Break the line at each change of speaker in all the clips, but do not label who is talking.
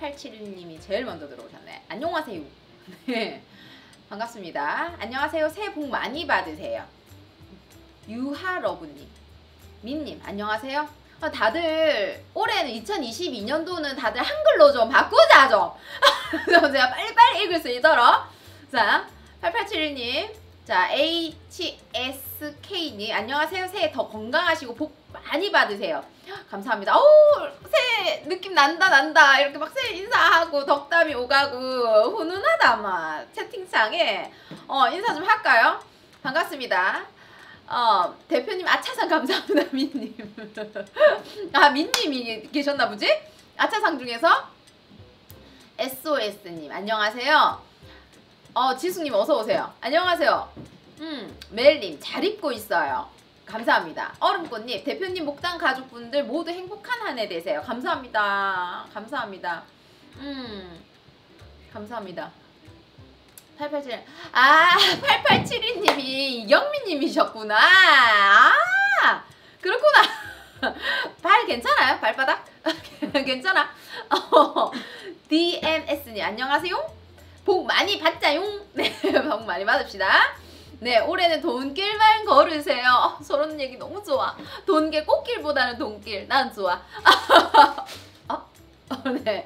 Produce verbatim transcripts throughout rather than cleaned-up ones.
팔팔칠일님이 제일 먼저 들어오셨네. 안녕하세요. 네, 반갑습니다. 안녕하세요. 새해 복 많이 받으세요. 유하러브님, 민님 안녕하세요. 다들 올해는 이천이십이년도는 다들 한글로 좀 바꾸자 좀. 제가 빨리빨리 읽을 수 있도록. 자, 팔팔칠일님, 자 에이치에스케이님 안녕하세요. 새해 더 건강하시고 복 많이 받으세요. 감사합니다. 오, 새해 느낌 난다 난다. 이렇게 막 새해 인사하고 덕담이 오가고 훈훈하다 막 채팅창에. 어 인사 좀 할까요? 반갑습니다. 어 대표님 아차상 감사합니다. 민님. 아 민님이 계셨나 보지? 아차상 중에서 에스오에스님 안녕하세요. 어 지숙님 어서오세요. 안녕하세요. 음 멜님 잘 입고 있어요. 감사합니다. 얼음꽃님 대표님 목당 가족분들 모두 행복한 한 해 되세요. 감사합니다. 감사합니다. 음 감사합니다. 팔팔칠 아 팔팔칠이님이 이경민님이셨구나. 아 그렇구나. 발 괜찮아요? 발바닥? 괜찮아? 어, 디엠에스님 안녕하세요. 복 많이 받자용. 네, 복 많이 받읍시다. 네, 올해는 돈길만 걸으세요. 어, 저런 얘기 너무 좋아. 돈길, 꽃길보다는 돈길. 난 좋아. 어? 어, 네.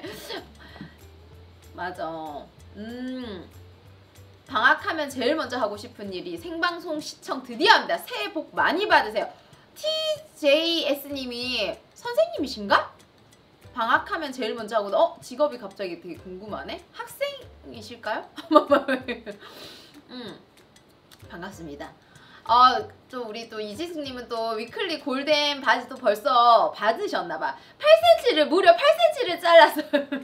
맞아. 음. 방학하면 제일 먼저 하고 싶은 일이 생방송 시청 드디어 합니다. 새해 복 많이 받으세요. 티제이에스님이 선생님이신가? 방학하면 제일 먼저 하고, 어? 직업이 갑자기 되게 궁금하네? 학생이실까요? 음. 반갑습니다. 어, 또 우리 또 이지숙님은 또 위클리 골덴 바지도 벌써 받으셨나봐. 팔 센티미터를 무려 팔 센티미터를 잘랐어.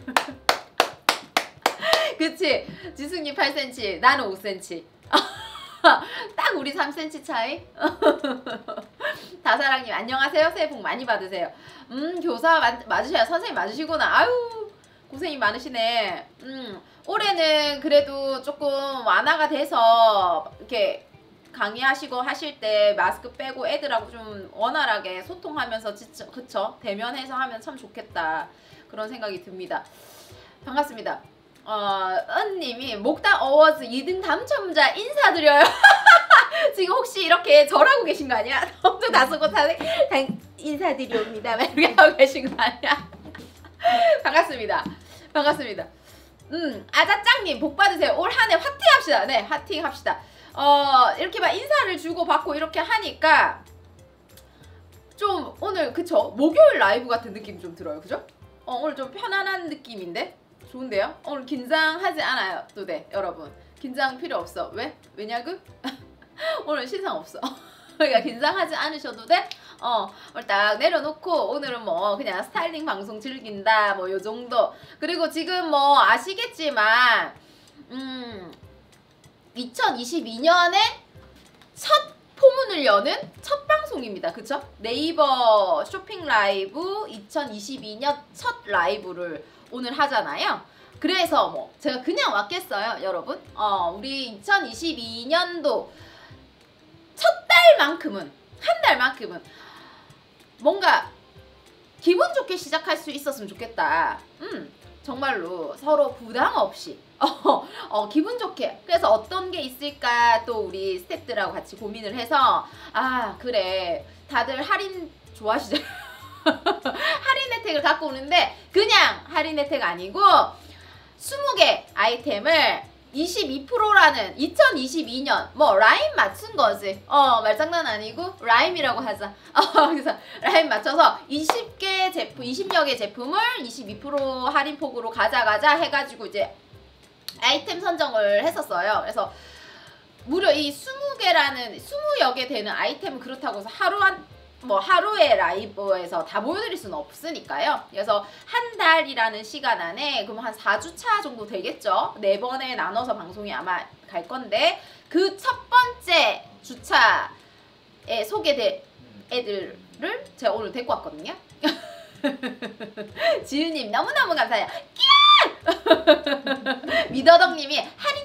그치? 지숙님 팔 센티미터, 나는 오 센티미터. 딱 우리 삼 센티미터 차이? 다사랑님 안녕하세요. 새해 복 많이 받으세요. 음 교사 맞, 맞으셔야 선생님 맞으시구나. 아유 고생이 많으시네. 음 올해는 그래도 조금 완화가 돼서 이렇게 강의하시고 하실 때 마스크 빼고 애들하고 좀 원활하게 소통하면서 진짜 그쵸? 대면해서 하면 참 좋겠다 그런 생각이 듭니다. 반갑습니다. 어, 은님이 목당 어워즈 이 등 당첨자 인사드려요. 지금 혹시 이렇게 절하고 계신 거 아니야? 엄청 다 쓰고 다들 인사드립니다. 이렇게 하고 계신 거 아니야? 반갑습니다. 반갑습니다. 음, 아자짱님 복 받으세요. 올 한 해 화팅 합시다. 네, 화팅 합시다. 어, 이렇게 막 인사를 주고 받고 이렇게 하니까 좀 오늘 그쵸? 목요일 라이브 같은 느낌 좀 들어요. 그죠? 어, 오늘 좀 편안한 느낌인데? 좋은데요? 오늘 긴장하지 않아요. 또 네, 여러분. 긴장 필요 없어. 왜? 왜냐고? 오늘 신상 없어. 그러니까 긴장하지 않으셔도 돼? 어, 오늘 딱 내려놓고 오늘은 뭐 그냥 스타일링 방송 즐긴다 뭐 요정도. 그리고 지금 뭐 아시겠지만 음 이천이십이년에 첫 포문을 여는 첫 방송입니다. 그쵸? 네이버 쇼핑 라이브 이천이십이년 첫 라이브를 오늘 하잖아요. 그래서 뭐 제가 그냥 왔겠어요 여러분. 어 우리 이천이십이년도 첫 달만큼은 한 달만큼은 뭔가 기분 좋게 시작할 수 있었으면 좋겠다. 음 정말로 서로 부담 없이 어, 어 기분 좋게. 그래서 어떤 게 있을까 또 우리 스태프들하고 같이 고민을 해서 아 그래 다들 할인 좋아하시죠? 할인 혜택을 갖고 오는데 그냥 할인 혜택 아니고 스무 개 아이템을 이십이 퍼센트라는 이천이십이년 뭐 라임 맞춘 거지. 어 말장난 아니고 라임이라고 하자. 어 그래서 라임 맞춰서 이십 개 제품 이십여 개 제품을 이십이 퍼센트 할인폭으로 가져가자 해가지고 이제 아이템 선정을 했었어요. 그래서 무려 이 스무 개라는 스무여 개 되는 아이템은 그렇다고 해서 하루 한 뭐 하루에 라이브에서 다 보여드릴 수는 없으니까요. 그래서 한 달이라는 시간 안에 그럼 한 사 주차 정도 되겠죠. 네 번에 나눠서 방송이 아마 갈 건데 그 첫 번째 주차에 소개될 애들을 제가 오늘 데리고 왔거든요. 지유님 너무너무 감사해요. 미더덕님이 할인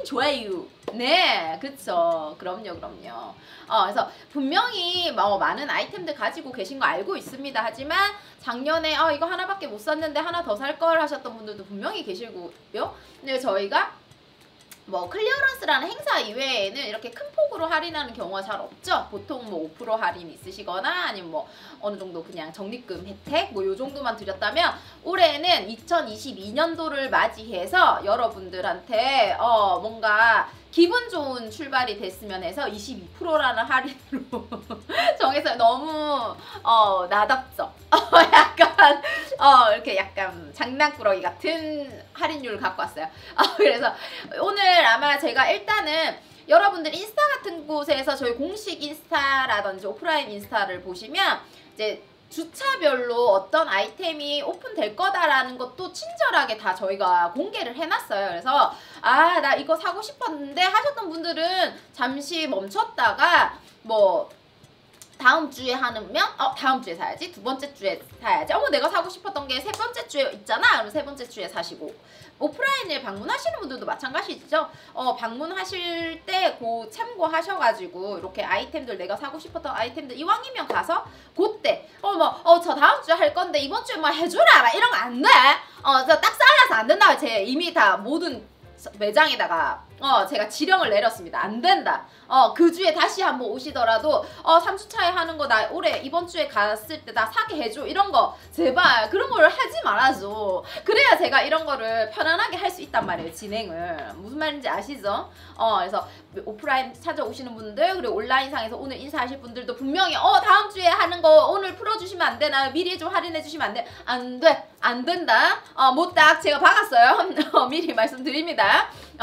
좋아요. 네, 그쵸. 그럼요, 그럼요. 어, 그래서 분명히 뭐 많은 아이템들 가지고 계신 거 알고 있습니다. 하지만 작년에 어, 이거 하나밖에 못 샀는데 하나 더 살 걸 하셨던 분들도 분명히 계시고요. 근데 저희가 뭐 클리어런스라는 행사 이외에는 이렇게 큰 폭으로 할인하는 경우가 잘 없죠. 보통 뭐 오 퍼센트 할인 있으시거나 아니면 뭐 어느 정도 그냥 적립금 혜택 뭐 요 정도만 드렸다면 올해는 이천이십이 년도를 맞이해서 여러분들한테 어 뭔가 기분 좋은 출발이 됐으면 해서 이십이 퍼센트라는 할인으로 정해서 너무 어 나답죠. 어 약간 어 이렇게 약간 장난꾸러기 같은 할인율을 갖고 왔어요. 어, 그래서 오늘 아마 제가 일단은 여러분들 인스타 같은 곳에서 저희 공식 인스타라든지 오프라인 인스타를 보시면 이제 주차별로 어떤 아이템이 오픈될 거다라는 것도 친절하게 다 저희가 공개를 해놨어요. 그래서 아, 나 이거 사고 싶었는데 하셨던 분들은 잠시 멈췄다가 뭐 다음 주에 하면 어 다음 주에 사야지, 두 번째 주에 사야지, 어머 내가 사고 싶었던 게 세 번째 주에 있잖아, 그럼 세 번째 주에 사시고, 오프라인을 방문하시는 분들도 마찬가지죠. 어 방문하실 때 그 참고하셔가지고 이렇게 아이템들, 내가 사고 싶었던 아이템들 이왕이면 가서 그때 어머 어 저 다음 주에 할 건데 이번 주에 뭐 해주라 막 이런 거 안 돼. 어 저 딱 잘라서 안 된다. 제 이미 다 모든 매장에다가 어 제가 지령을 내렸습니다. 안 된다. 어 그 주에 다시 한번 오시더라도 어 삼 주 차에 하는 거 나 올해 이번 주에 갔을 때 나 사게 해줘, 이런 거 제발 그런 걸 하지 말아줘. 그래야 제가 이런 거를 편안하게 할 수 있단 말이에요. 진행을. 무슨 말인지 아시죠? 어 그래서 오프라인 찾아오시는 분들, 그리고 온라인상에서 오늘 인사하실 분들도 분명히 어 다음 주에 하는 거 오늘 풀어주시면 안 되나, 미리 좀 할인해 주시면 안 돼? 안 돼. 안 된다. 어 못 딱 제가 박았어요. 어, 미리 말씀드립니다.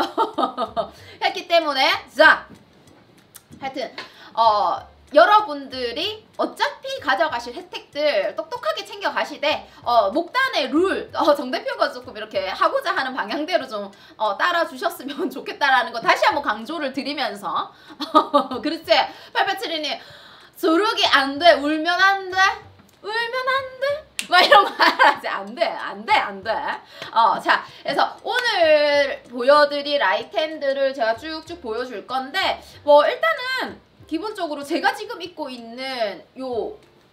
했기 때문에 자 하여튼 어 여러분들이 어차피 가져가실 혜택들 똑똑하게 챙겨 가시되 어 목단의 룰, 어 정 대표가 조금 이렇게 하고자 하는 방향대로 좀 어 따라 주셨으면 좋겠다라는 거 다시 한번 강조를 드리면서 그렇지? 팔팔칠이님 조르기 안 돼, 울면 안 돼, 울면 안 돼, 막 이런 거 하지. 안 돼, 안 돼, 안 돼. 어, 자, 그래서 오늘 보여드릴 아이템들을 제가 쭉쭉 보여줄 건데, 뭐, 일단은, 기본적으로 제가 지금 입고 있는 요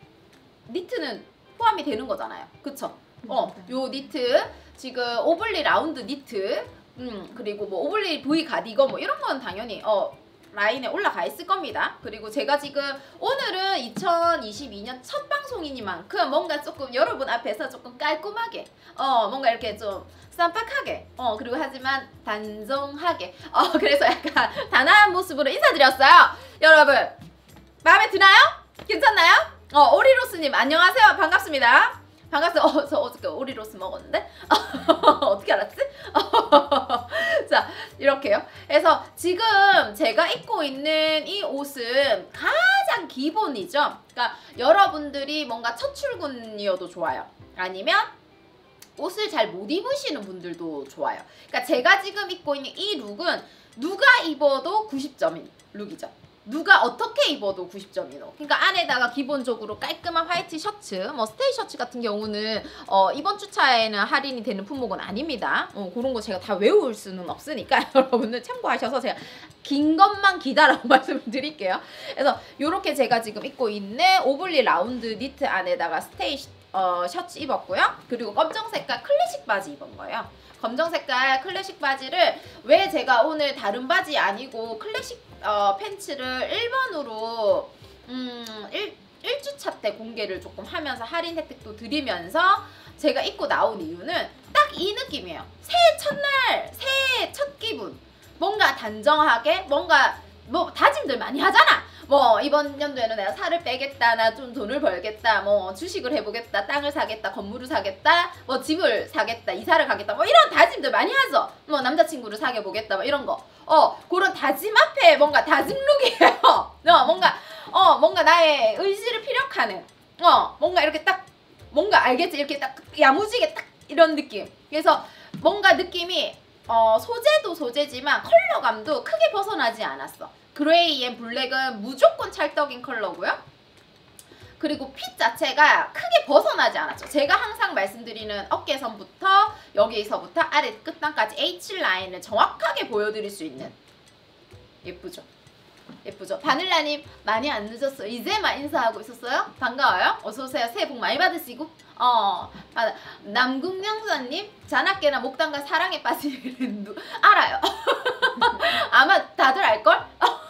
니트는 포함이 되는 거잖아요. 그쵸? 어, 요 니트, 지금 오블리 라운드 니트, 음, 그리고 뭐, 오블리 V 가디건 뭐, 이런 건 당연히, 어, 라인에 올라가 있을 겁니다. 그리고 제가 지금 오늘은 이천이십이 년 첫 방송이니만큼 뭔가 조금 여러분 앞에서 조금 깔끔하게 어 뭔가 이렇게 좀 쌈박하게 어 그리고 하지만 단정하게 어 그래서 약간 단아한 모습으로 인사드렸어요. 여러분 마음에 드나요? 괜찮나요? 어 오리로스님 안녕하세요. 반갑습니다. 반갑습니다. 어, 저 어저께 오리로스 먹었는데? 어떻게 알았지? 자, 이렇게요. 그래서 지금 제가 입고 있는 이 옷은 가장 기본이죠. 그러니까 여러분들이 뭔가 첫 출근이어도 좋아요. 아니면 옷을 잘 못 입으시는 분들도 좋아요. 그러니까 제가 지금 입고 있는 이 룩은 누가 입어도 구십 점인 룩이죠. 누가 어떻게 입어도 구십 점이노. 그러니까 안에다가 기본적으로 깔끔한 화이트 셔츠, 뭐 스테이 셔츠 같은 경우는 어, 이번 주차에는 할인이 되는 품목은 아닙니다. 어, 그런 거 제가 다 외울 수는 없으니까 여러분들 참고하셔서 제가 긴 것만 기다라고 말씀을 드릴게요. 그래서 이렇게 제가 지금 입고 있는 오블리 라운드 니트 안에다가 스테이 어, 셔츠 입었고요. 그리고 검정 색깔 클래식 바지 입은 거예요. 검정 색깔 클래식 바지를 왜 제가 오늘 다른 바지 아니고 클래식 어, 팬츠를 일 번으로 음, 일, 일 주차 때 공개를 조금 하면서 할인 혜택도 드리면서 제가 입고 나온 이유는 딱 이 느낌이에요. 새해 첫날, 새해 첫 기분. 뭔가 단정하게, 뭔가 뭐 다짐들 많이 하잖아. 뭐 이번 연도에는 내가 살을 빼겠다, 나 좀 돈을 벌겠다, 뭐 주식을 해보겠다, 땅을 사겠다, 건물을 사겠다, 뭐 집을 사겠다, 이사를 가겠다, 뭐 이런 다짐들 많이 하죠. 뭐 남자친구를 사귀어 보겠다, 뭐 이런 거. 어 그런 다짐 앞에 뭔가 다짐 룩이에요. 어 뭔가 어 뭔가 나의 의지를 피력하는 어 뭔가 이렇게 딱 뭔가 알겠지? 이렇게 딱 야무지게 딱 이런 느낌. 그래서 뭔가 느낌이 어 소재도 소재지만 컬러감도 크게 벗어나지 않았어. 그레이 앤 블랙은 무조건 찰떡인 컬러고요. 그리고 핏 자체가 크게 벗어나지 않았죠. 제가 항상 말씀드리는 어깨선부터 여기서부터 아래 끝단까지 H라인을 정확하게 보여드릴 수 있는. 예쁘죠? 예쁘죠? 바닐라님 많이 안 늦었어요. 이제만 인사하고 있었어요? 반가워요. 어서오세요. 새해 복 많이 받으시고. 어, 남궁명수님 자나깨나 목단과 사랑에 빠지는 누 알아요. 아마 다들 알걸?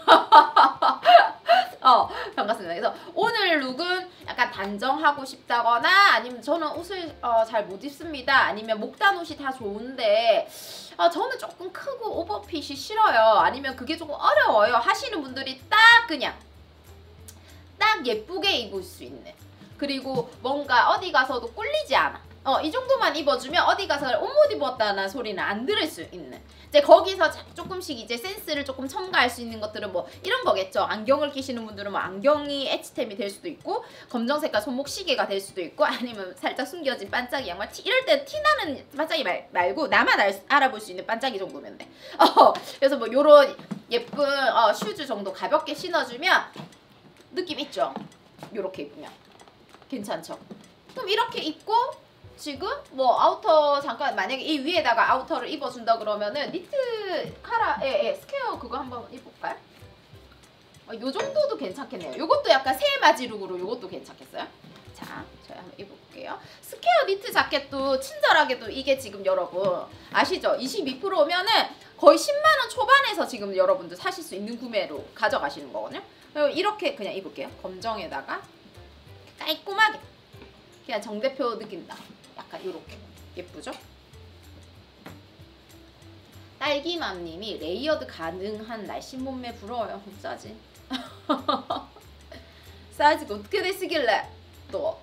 어, 반갑습니다. 그래서 오늘 룩은 약간 단정하고 싶다거나 아니면 저는 옷을 어, 잘 못 입습니다. 아니면 목단 옷이 다 좋은데 어, 저는 조금 크고 오버핏이 싫어요. 아니면 그게 조금 어려워요. 하시는 분들이 딱 그냥 딱 예쁘게 입을 수 있는, 그리고 뭔가 어디 가서도 꿀리지 않아. 어, 이 정도만 입어주면 어디 가서 옷 못 입었다는 소리는 안 들을 수 있는. 이제 거기서 조금씩 이제 센스를 조금 첨가할 수 있는 것들은 뭐 이런 거겠죠. 안경을 끼시는 분들은 뭐 안경이 엣지템이 될 수도 있고, 검정 색깔 손목 시계가 될 수도 있고, 아니면 살짝 숨겨진 반짝이 양말. 티, 이럴 때 티나는 반짝이 말, 말고 나만 알, 알아볼 수 있는 반짝이 정도면 돼. 어, 그래서 뭐 요런 예쁜 어, 슈즈 정도 가볍게 신어주면 느낌 있죠? 요렇게 입으면 괜찮죠? 그럼 이렇게 입고 지금 뭐 아우터 잠깐 만약에 이 위에다가 아우터를 입어준다 그러면은 니트 카라 예, 예, 스퀘어 그거 한번 입을까요? 어, 요 정도도 괜찮겠네요. 요것도 약간 새마지 룩으로 요것도 괜찮겠어요? 자, 저희 한번 입어볼게요. 스퀘어 니트 자켓도 친절하게도 이게 지금 여러분 아시죠? 이십이 퍼센트면은 거의 십만 원 초반에서 지금 여러분들 사실 수 있는 구매로 가져가시는 거거든요. 이렇게 그냥 입을게요. 검정에다가 깔끔하게 그냥 정대표 느낌 나. 약간 요렇게 예쁘죠? 딸기맘님이 레이어드 가능한 날씬 몸매 부러워요. 싸지? 사이즈가 어떻게 되시길래 또.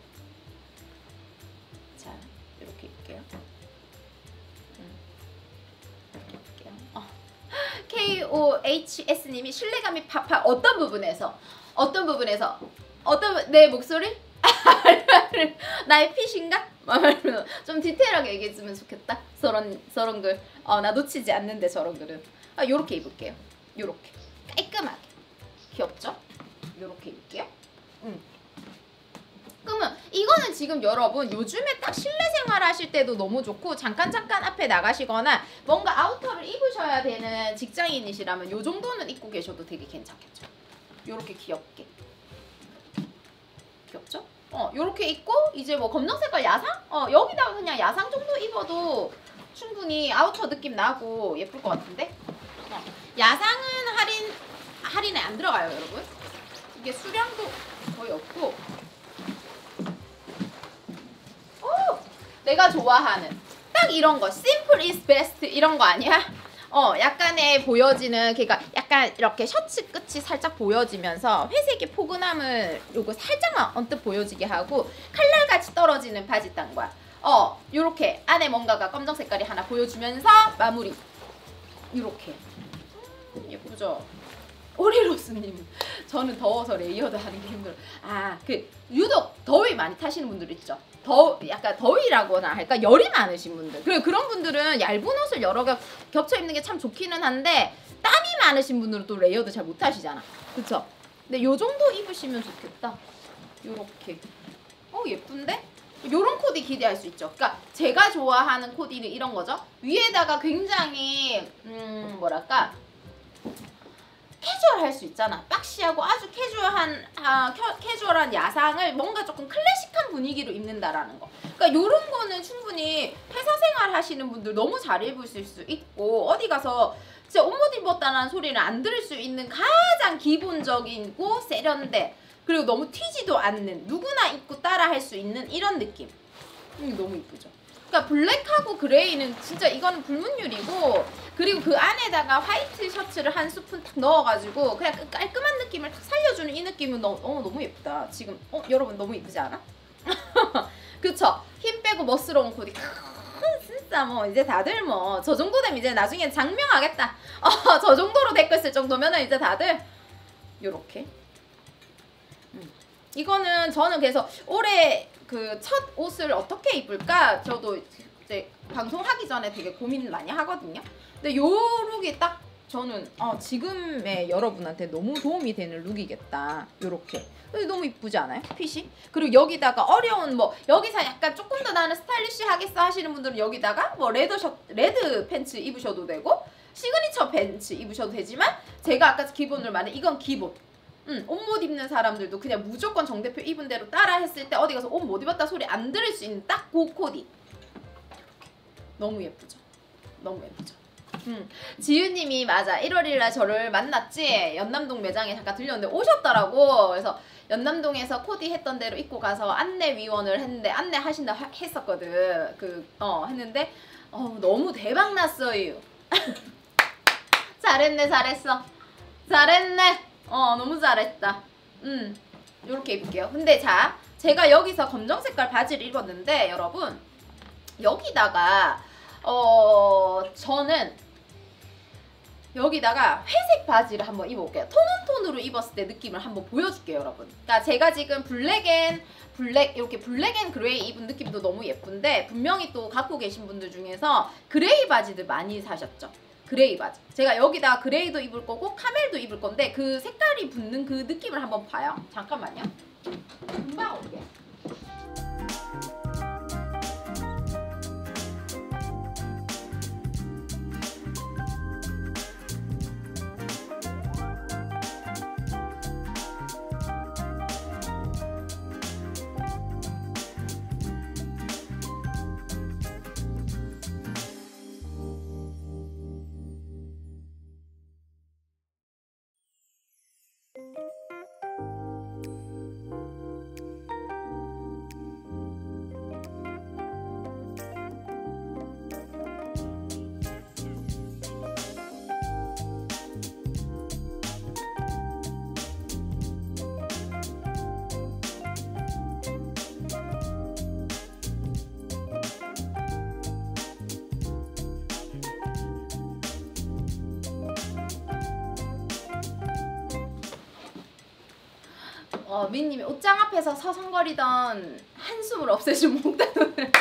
자, 이렇게 입을게요. 음. 이렇게 입을게요. 어. 케이오에이치에스님이 신뢰감이 팍팍. 어떤 부분에서? 어떤 부분에서? 어떤 내 목소리? 나의 핏인가? 좀 디테일하게 얘기해주면 좋겠다. 저런 저런 글. 어, 나 놓치지 않는데 저런 글은. 아, 요렇게 입을게요. 요렇게 깔끔하게. 귀엽죠? 요렇게 입을게요. 음. 그러면 이거는 지금 여러분 요즘에 딱 실내 생활 하실 때도 너무 좋고, 잠깐 잠깐 앞에 나가시거나 뭔가 아우터를 입으셔야 되는 직장인이시라면 요 정도는 입고 계셔도 되게 괜찮겠죠. 요렇게 귀엽게. 귀엽죠? 어, 요렇게 입고 이제 뭐 검정 색깔 야상? 어, 여기다가 그냥 야상 정도 입어도 충분히 아우터 느낌 나고 예쁠 것 같은데? 어, 야상은 할인, 할인에 안 들어가요, 여러분. 이게 수량도 거의 없고. 오! 내가 좋아하는 딱 이런 거. Simple is best 이런 거 아니야? 어, 약간의 보여지는, 그러니까 약간 이렇게 셔츠 끝이 살짝 보여지면서 회색의 포근함을 요거 살짝만 언뜻 보여지게 하고, 칼날같이 떨어지는 바지단과 어, 요렇게 안에 뭔가가 검정 색깔이 하나 보여주면서 마무리. 요렇게. 음, 예쁘죠? 오리로스님, 저는 더워서 레이어드 하는 게 힘들어. 아, 그 유독 더위 많이 타시는 분들 있죠? 더 약간 더위라거나 할까 열이 많으신 분들, 그리고 그런 분들은 얇은 옷을 여러 겹 겹쳐 입는 게 참 좋기는 한데, 땀이 많으신 분들은 또 레이어드 잘 못 하시잖아, 그쵸? 근데 요 정도 입으시면 좋겠다. 요렇게. 어, 예쁜데? 요런 코디 기대할 수 있죠. 그러니까 제가 좋아하는 코디는 이런 거죠. 위에다가 굉장히 음 뭐랄까 캐주얼할 수 있잖아. 박시하고 아주 캐주얼한 아, 캐주얼한 야상을 뭔가 조금 클래식한 분위기로 입는다라는 거. 그러니까 요런 거는 충분히 회사 생활 하시는 분들 너무 잘 입으실 수 있고, 어디 가서 진짜 옷 못 입었다는 소리를 안 들을 수 있는 가장 기본적이고 세련된, 그리고 너무 튀지도 않는, 누구나 입고 따라 할 수 있는 이런 느낌. 음, 너무 이쁘죠. 그러니까 블랙하고 그레이는 진짜 이거는 불문율이고, 그리고 그 안에다가 화이트 셔츠를 한 스푼 딱 넣어가지고 그냥 깔끔한 느낌을 딱 살려주는 이 느낌은 너무, 어, 너무 예쁘다. 지금 어 여러분 너무 이쁘지 않아? 그쵸? 힘 빼고 멋스러운 코디. 진짜 뭐 이제 다들 뭐 저 정도 되면 이제 나중에 장명하겠다. 어, 저 정도로 댓글 쓸 정도면은 이제 다들 요렇게. 음. 이거는 저는 그래서 올해 그 첫 옷을 어떻게 입을까 저도 이제 방송하기 전에 되게 고민 많이 하거든요. 근데 요 룩이 딱
저는 어, 지금의 여러분한테 너무 도움이 되는 룩이겠다. 요렇게 너무 이쁘지 않아요? 핏이? 그리고 여기다가 어려운 뭐 여기서 약간 조금 더 나는 스타일리시하겠어 하시는 분들은 여기다가 뭐 레더 셔 레드 팬츠 입으셔도 되고 시그니처 팬츠 입으셔도 되지만 제가 아까 기본으로 말한 이건 기본. 음, 옷 못 입는 사람들도 그냥 무조건 정 대표 입은 대로 따라 했을 때 어디 가서 옷 못 입었다 소리 안 들을 수 있는 딱 그 코디. 너무 예쁘죠? 너무 예쁘죠? 음, 지유님이 맞아 일월 일일 저를 만났지 연남동 매장에 잠깐 들렸는데 오셨더라고. 그래서 연남동에서 코디 했던 대로 입고 가서 안내위원을 했는데 안내하신다 하, 했었거든. 그 어 했는데 어 너무 대박 났어요. 잘했네 잘했어 잘했네. 어 너무 잘했다. 음 요렇게 입을게요. 근데 자 제가 여기서 검정 색깔 바지를 입었는데 여러분 여기다가 어 저는 여기다가 회색 바지를 한번 입어볼게요. 톤온톤으로 입었을 때 느낌을 한번 보여줄게요 여러분. 그러니까 제가 지금 블랙 앤 블랙 이렇게 블랙 앤 그레이 입은 느낌도 너무 예쁜데 분명히 또 갖고 계신 분들 중에서 그레이 바지들 많이 사셨죠. 그레이 바지. 제가 여기다 그레이도 입을 거고 카멜도 입을 건데 그 색깔이 붙는 그 느낌을 한번 봐요. 잠깐만요. 금방 올게. 어, 미님이 옷장 앞에서 서성거리던 한숨을 없애준 목단오늘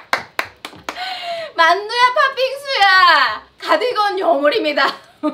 만두야 팥빙수야 가디건 요물입니다.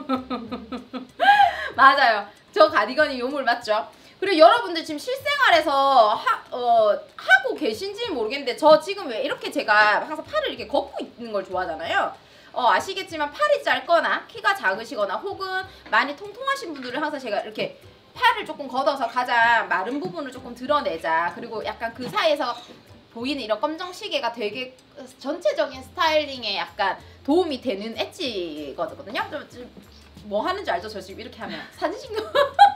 맞아요. 저 가디건이 요물 맞죠? 그리고 여러분들 지금 실생활에서 하, 어, 하고 계신지는 모르겠는데 저 지금 왜 이렇게 제가 항상 팔을 이렇게 걷고 있는 걸 좋아하잖아요. 어, 아시겠지만 팔이 짧거나 키가 작으시거나 혹은 많이 통통하신 분들은 항상 제가 이렇게 팔을 조금 걷어서 가장 마른 부분을 조금 드러내자. 그리고 약간 그 사이에서 보이는 이런 검정 시계가 되게 전체적인 스타일링에 약간 도움이 되는 엣지거든요. 뭐 하는지 알죠? 저 지금 이렇게 하면 사진 신경.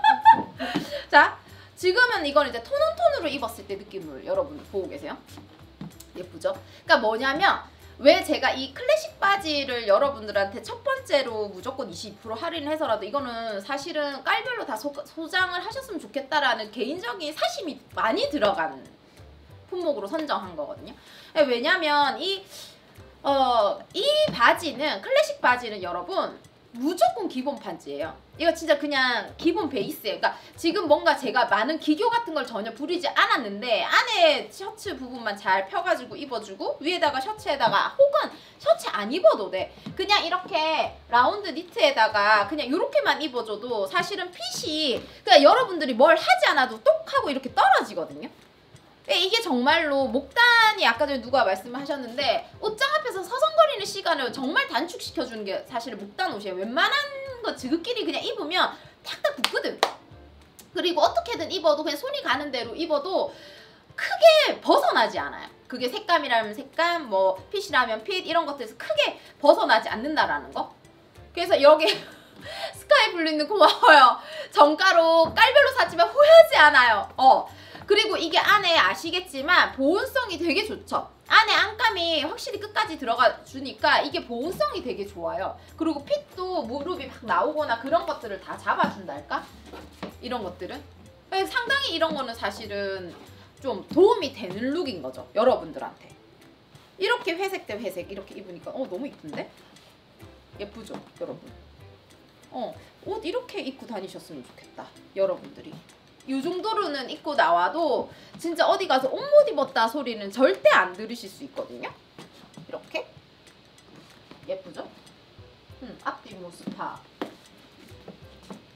자, 지금은 이건 이제 톤온톤으로 입었을 때 느낌을 여러분 보고 계세요. 예쁘죠? 그러니까 뭐냐면 왜 제가 이 클래식 바지를 여러분들한테 첫 번째로 무조건 이십 퍼센트 할인을 해서라도 이거는 사실은 깔별로 다 소, 소장을 하셨으면 좋겠다라는 개인적인 사심이 많이 들어간 품목으로 선정한 거거든요. 왜냐면 이, 어, 이 바지는 클래식 바지는 여러분 무조건 기본 판지예요. 이거 진짜 그냥 기본 베이스예요. 그러니까 지금 뭔가 제가 많은 기교 같은 걸 전혀 부리지 않았는데 안에 셔츠 부분만 잘 펴가지고 입어주고 위에다가 셔츠에다가 혹은 셔츠 안 입어도 돼. 그냥 이렇게 라운드 니트에다가 그냥 이렇게만 입어줘도 사실은 핏이 그러니까 여러분들이 뭘 하지 않아도 똑 하고 이렇게 떨어지거든요. 이게 정말로 목단이 아까 전에 누가 말씀하셨는데 옷장 앞에서 서성거리는 시간을 정말 단축시켜주는 게 사실 목단 옷이에요. 웬만한 거 지극끼리 그냥 입으면 탁탁 붙거든. 그리고 어떻게든 입어도 그냥 손이 가는 대로 입어도 크게 벗어나지 않아요. 그게 색감이라면 색감, 뭐 핏이라면 핏 이런 것들에서 크게 벗어나지 않는다라는 거. 그래서 여기 스카이 블루님 고마워요. 정가로 깔별로 샀지만 후회하지 않아요. 어. 그리고 이게 안에 아시겠지만 보온성이 되게 좋죠. 안에 안감이 확실히 끝까지 들어가 주니까 이게 보온성이 되게 좋아요. 그리고 핏도 무릎이 막 나오거나 그런 것들을 다 잡아준달까? 이런 것들은 상당히 이런 거는 사실은 좀 도움이 되는 룩인 거죠. 여러분들한테. 이렇게 회색 대 회색 이렇게 입으니까 어 너무 이쁜데? 예쁘죠? 여러분. 어, 옷 이렇게 입고 다니셨으면 좋겠다. 여러분들이. 이 정도로는 입고 나와도 진짜 어디 가서 옷 못 입었다 소리는 절대 안 들으실 수 있거든요. 이렇게 예쁘죠? 음, 앞뒤 모습 다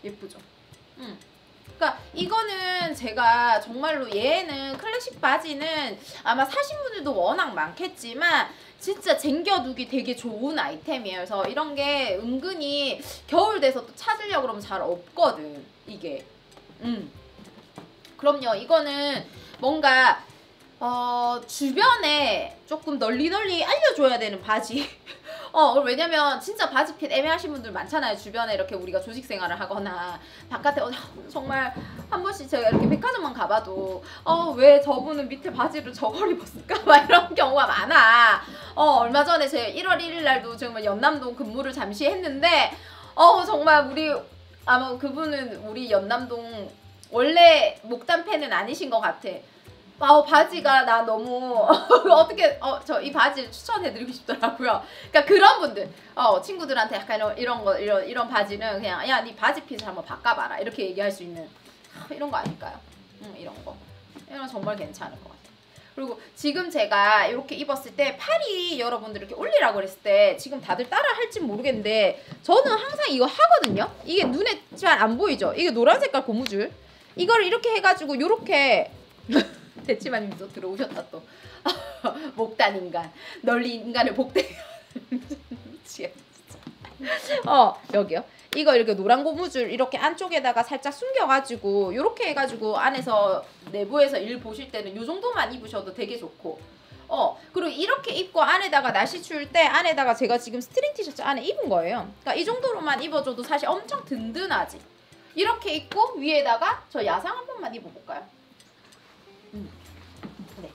예쁘죠? 음. 그러니까 이거는 제가 정말로 얘는 클래식 바지는 아마 사신 분들도 워낙 많겠지만 진짜 쟁겨두기 되게 좋은 아이템이에요. 그래서 이런 게 은근히 겨울 돼서 또 찾으려고 그러면 잘 없거든, 이게. 음. 그럼요. 이거는 뭔가 어, 주변에 조금 널리 널리 알려줘야 되는 바지. 어, 왜냐면 진짜 바지핏 애매하신 분들 많잖아요. 주변에 이렇게 우리가 조직 생활을 하거나 바깥에 어, 정말 한 번씩 제가 이렇게 백화점만 가봐도 어, 왜 저분은 밑에 바지를 저걸 입었을까? 막 이런 경우가 많아. 어, 얼마 전에 제 일월 일일 날도 정말 연남동 근무를 잠시 했는데 어, 정말 우리 아마 그분은 우리 연남동 원래 목단 팬은 아니신 것 같아. 아, 바지가 나 너무 어떻게 어 저 이 바지를 추천해드리고 싶더라고요. 그러니까 그런 분들 어 친구들한테 약간 이런, 이런 거 이런 이런 바지는 그냥 야 네 바지 핏을 한번 바꿔봐라 이렇게 얘기할 수 있는 아, 이런 거 아닐까요? 응, 이런 거 이런 거 정말 괜찮을 것 같아요. 그리고 지금 제가 이렇게 입었을 때 팔이 여러분들 이렇게 올리라고 그랬을 때 지금 다들 따라 할지 모르겠는데 저는 항상 이거 하거든요. 이게 눈에 잘 안 보이죠? 이게 노란 색깔 고무줄 이거를 이렇게 해가지고 요렇게 대치마님 또 들어오셨다 또. 목단 인간. 널리 인간을 복대. 미치겠어. 어, 여기요. 이거 이렇게 노란 고무줄 이렇게 안쪽에다가 살짝 숨겨가지고 요렇게 해가지고 안에서 내부에서 일 보실 때는 요 정도만 입으셔도 되게 좋고 어 그리고 이렇게 입고 안에다가 날씨 추울 때 안에다가 제가 지금 스트링 티셔츠 안에 입은 거예요. 그러니까 이 정도로만 입어줘도 사실 엄청 든든하지. 이렇게 입고 위에다가 저 야상 한 번만 입어볼까요? 음. 네.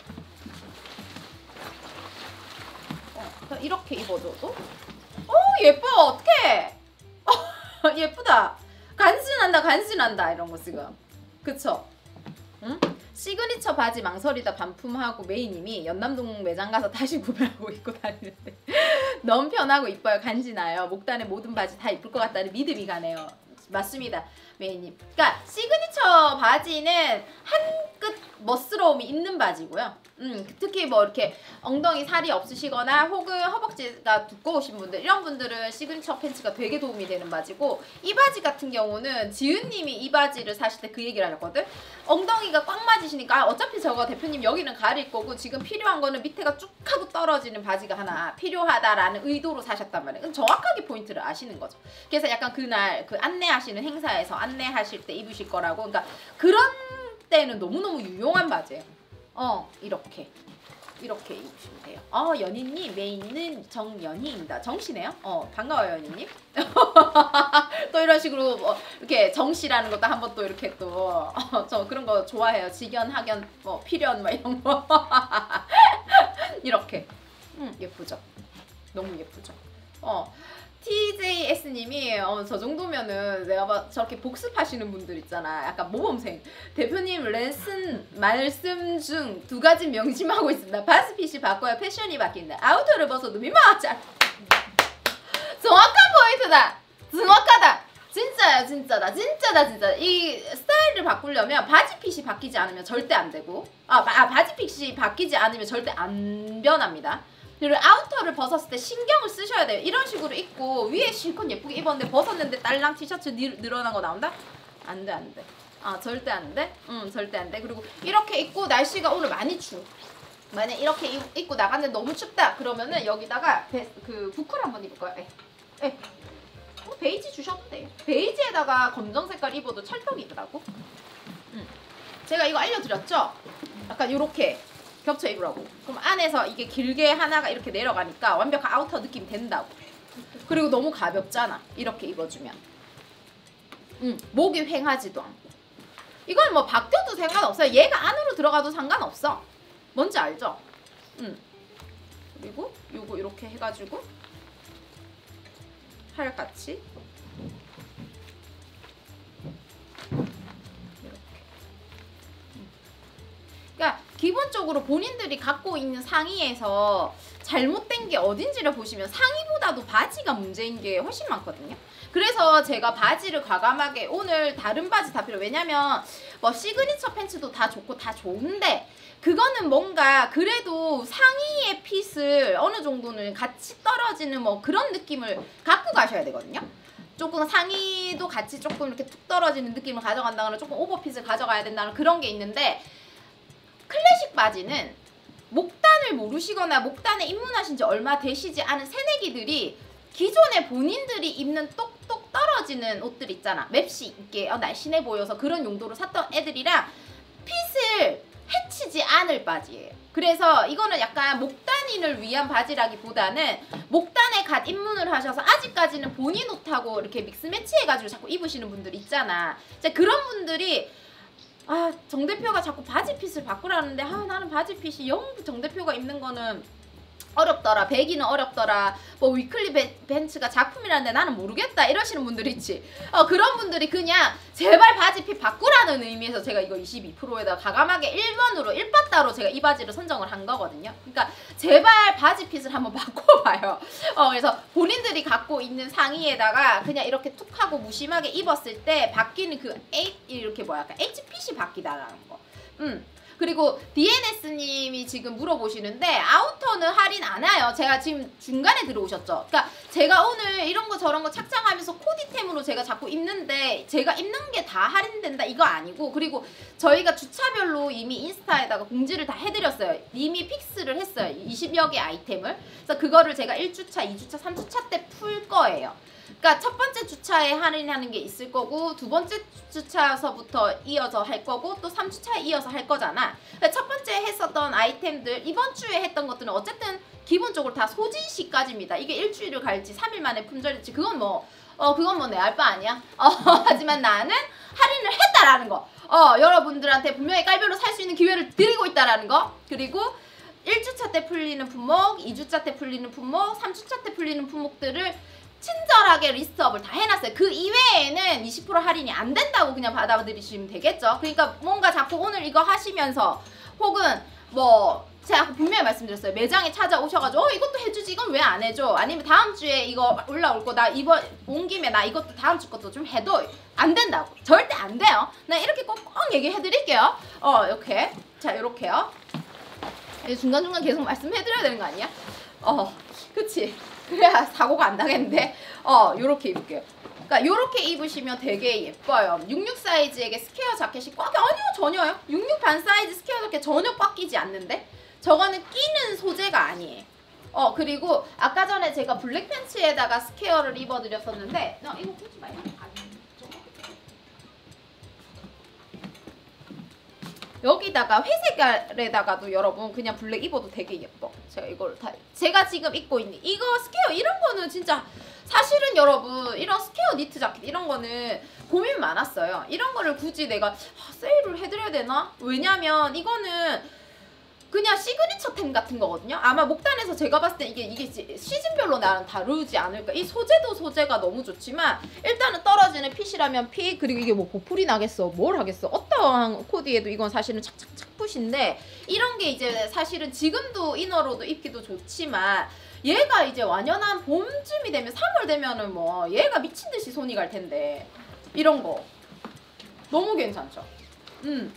어, 이렇게 입어줘도 어 예뻐. 어떡해. 어, 예쁘다. 간지난다 간지난다 이런 거 지금 그쵸? 응? 시그니처 바지 망설이다 반품하고 메이님이 연남동 매장 가서 다시 구매하고 입고 다니는데 너무 편하고 이뻐요. 간지나요. 목단의 모든 바지 다 이쁠 것 같다는 믿음이 가네요. 맞습니다. 메이님. 그러니까 시그니처 바지는 한 끗 멋스러움이 있는 바지고요. 음, 특히 뭐 이렇게 엉덩이 살이 없으시거나 혹은 허벅지가 두꺼우신 분들 이런 분들은 시그니처 팬츠가 되게 도움이 되는 바지고 이 바지 같은 경우는 지은님이 이 바지를 사실 때 그 얘기를 하셨거든. 엉덩이가 꽉 맞으시니까 어차피 저거 대표님 여기는 가릴 거고 지금 필요한 거는 밑에가 쭉 하고 떨어지는 바지가 하나 필요하다라는 의도로 사셨단 말이에요. 정확하게 포인트를 아시는 거죠. 그래서 약간 그날 그 안내하시는 행사에서 안내하실 때 입으실 거라고. 그러니까 그런 때는 너무너무 유용한 바지예요. 어 이렇게 이렇게 입으시면 돼요. 어 연희님 메인은 정연희입니다. 정씨네요. 어 반가워요 연희님. 또 이런 식으로 뭐 이렇게 정씨라는 것도 한번 또 이렇게 또 저 어, 그런 거 좋아해요. 직연 학연 뭐 필연 막 이런 거 이렇게 음 예쁘죠. 너무 예쁘죠. 어 티제이에스님이 어, 저 정도면은 내가 봐 저렇게 복습하시는 분들 있잖아. 약간 모범생. 대표님 레슨 말씀 중 두 가지 명심하고 있습니다. 바스핏이 바꿔야 패션이 바뀐다. 아우터를 벗어도 민망하지 않다. 정확한 포인트다. 정확하다. 진짜야 진짜다. 진짜다 진짜. 이 스타일을 바꾸려면 바지핏이 바뀌지 않으면 절대 안 되고 아, 아 바지핏이 바뀌지 않으면 절대 안 변합니다. 그리고 아우터를 벗었을 때 신경을 쓰셔야 돼요. 이런 식으로 입고 위에 실컷 예쁘게 입었는데 벗었는데 딸랑 티셔츠 늘어난 거 나온다? 안 돼, 안 돼. 아, 절대 안 돼? 응, 절대 안 돼. 그리고 이렇게 입고 날씨가 오늘 많이 추워. 만약 이렇게 입, 입고 나갔는데 너무 춥다. 그러면은 여기다가 베, 그 부클 한번 입을까요? 에. 에. 뭐 베이지 주셔도 돼요. 베이지에다가 검정 색깔 입어도 찰떡이더라고. 응. 제가 이거 알려드렸죠? 약간 요렇게 겹쳐 입으라고. 그럼 안에서 이게 길게 하나가 이렇게 내려가니까 완벽한 아우터 느낌 된다고. 그리고 너무 가볍잖아. 이렇게 입어주면. 음, 목이 휑하지도 않고. 이건 뭐 바뀌어도 상관없어요. 얘가 안으로 들어가도 상관없어. 뭔지 알죠? 음. 그리고 요거 이렇게 해가지고 팔같이 그러니까 기본적으로 본인들이 갖고 있는 상의에서 잘못된 게 어딘지를 보시면 상의보다도 바지가 문제인 게 훨씬 많거든요. 그래서 제가 바지를 과감하게 오늘 다른 바지 다 필요. 왜냐면 뭐 시그니처 팬츠도 다 좋고 다 좋은데 그거는 뭔가 그래도 상의의 핏을 어느 정도는 같이 떨어지는 뭐 그런 느낌을 갖고 가셔야 되거든요. 조금 상의도 같이 조금 이렇게 툭 떨어지는 느낌을 가져간다거나 조금 오버핏을 가져가야 된다는 그런 게 있는데, 클래식 바지는 목단을 모르시거나 목단에 입문하신 지 얼마 되시지 않은 새내기들이 기존에 본인들이 입는 똑똑 떨어지는 옷들 있잖아. 맵시 있게 어, 날씬해 보여서 그런 용도로 샀던 애들이랑 핏을 해치지 않을 바지예요. 그래서 이거는 약간 목단인을 위한 바지라기보다는 목단에 갓 입문을 하셔서 아직까지는 본인 옷하고 이렇게 믹스매치 해가지고 자꾸 입으시는 분들 있잖아. 이제 그런 분들이 아, 정 대표가 자꾸 바지 핏을 바꾸라는데 아, 나는 바지 핏이 영 정 대표가 입는 거는 어렵더라, 배기는 어렵더라, 뭐 위클리 벤, 벤츠가 작품이라는데 나는 모르겠다 이러시는 분들 있지. 어, 그런 분들이 그냥 제발 바지 핏 바꾸라는 의미에서 제가 이거 이십이 퍼센트에다 가감하게 일 번으로 일 바따로 제가 이 바지를 선정을 한 거거든요. 그러니까 제발 바지 핏을 한번 바꿔봐요. 어, 그래서 본인들이 갖고 있는 상의에다가 그냥 이렇게 툭 하고 무심하게 입었을 때 바뀌는 그 H, 이렇게 뭐야, 약간 H핏이 바뀌다라는 거. 음. 그리고 디엔에스님이 지금 물어보시는데 아우터는 할인 안 해요. 제가 지금 중간에 들어오셨죠. 그러니까 제가 오늘 이런 거 저런 거 착장하면서 코디템으로 제가 자꾸 입는데 제가 입는 게 다 할인된다 이거 아니고, 그리고 저희가 주차별로 이미 인스타에다가 공지를 다 해드렸어요. 이미 픽스를 했어요. 이십여 개 아이템을. 그래서 그거를 제가 일 주차, 이 주차, 삼 주차 때 풀 거예요. 그러니까 첫 번째 주차에 할인하는 게 있을 거고, 두 번째 주차서부터 이어서 할 거고, 또 삼 주차에 이어서 할 거잖아. 그러니까 첫 번째 했었던 아이템들, 이번 주에 했던 것들은 어쨌든 기본적으로 다 소진시까지입니다. 이게 일주일을 갈지 삼 일 만에 품절일지 그건 뭐 어 그건 뭐 내 알 바 아니야. 어, 하지만 나는 할인을 했다라는 거. 어, 여러분들한테 분명히 깔별로 살 수 있는 기회를 드리고 있다라는 거. 그리고 일 주차 때 풀리는 품목, 이 주차 때 풀리는 품목, 삼 주차 때 풀리는 품목들을 친절하게 리스트업을 다 해놨어요. 그 이외에는 이십 퍼센트 할인이 안 된다고 그냥 받아들이시면 되겠죠. 그러니까 뭔가 자꾸 오늘 이거 하시면서 혹은 뭐 제가 분명히 말씀드렸어요. 매장에 찾아오셔가지고 어 이것도 해주지, 이건 왜 안 해줘? 아니면 다음 주에 이거 올라올 거 나 이번 온 김에 나 이것도 다음 주 것도 좀 해도 안 된다고. 절대 안 돼요. 나 이렇게 꼭꼭 얘기해드릴게요. 어 이렇게 자 이렇게요. 중간중간 계속 말씀해드려야 되는 거 아니야? 어 그치. 그래야 사고가 안 나겠는데. 어 요렇게 입을게요. 그러니까 요렇게 입으시면 되게 예뻐요. 육십육 사이즈에게 스퀘어 자켓이 꽉, 아니요 전혀요. 육십육 반 사이즈 스퀘어 자켓 전혀 꽉 끼지 않는데, 저거는 끼는 소재가 아니에요. 어 그리고 아까 전에 제가 블랙 팬츠에다가 스퀘어를 입어드렸었는데 나 이거 보지 마요. 여기다가 회색깔에다가도 여러분 그냥 블랙 입어도 되게 예뻐. 제가 이걸 다 제가 지금 입고 있는 이거 스퀘어 이런 거는 진짜 사실은 여러분 이런 스퀘어 니트 자켓 이런 거는 고민 많았어요. 이런 거를 굳이 내가 아, 세일을 해드려야 되나? 왜냐면 이거는 그냥 시그니처템 같은 거거든요. 아마 목단에서 제가 봤을 때 이게 이게 시즌별로 나랑 다르지 않을까. 이 소재도 소재가 너무 좋지만 일단은 떨어지는 핏이라면 핏, 그리고 이게 뭐 보풀이 나겠어 뭘 하겠어. 어떠한 코디에도 이건 사실은 착착착 풋인데, 이런 게 이제 사실은 지금도 이너로도 입기도 좋지만 얘가 이제 완연한 봄쯤이 되면 삼월 되면은 뭐 얘가 미친듯이 손이 갈 텐데 이런 거 너무 괜찮죠. 음.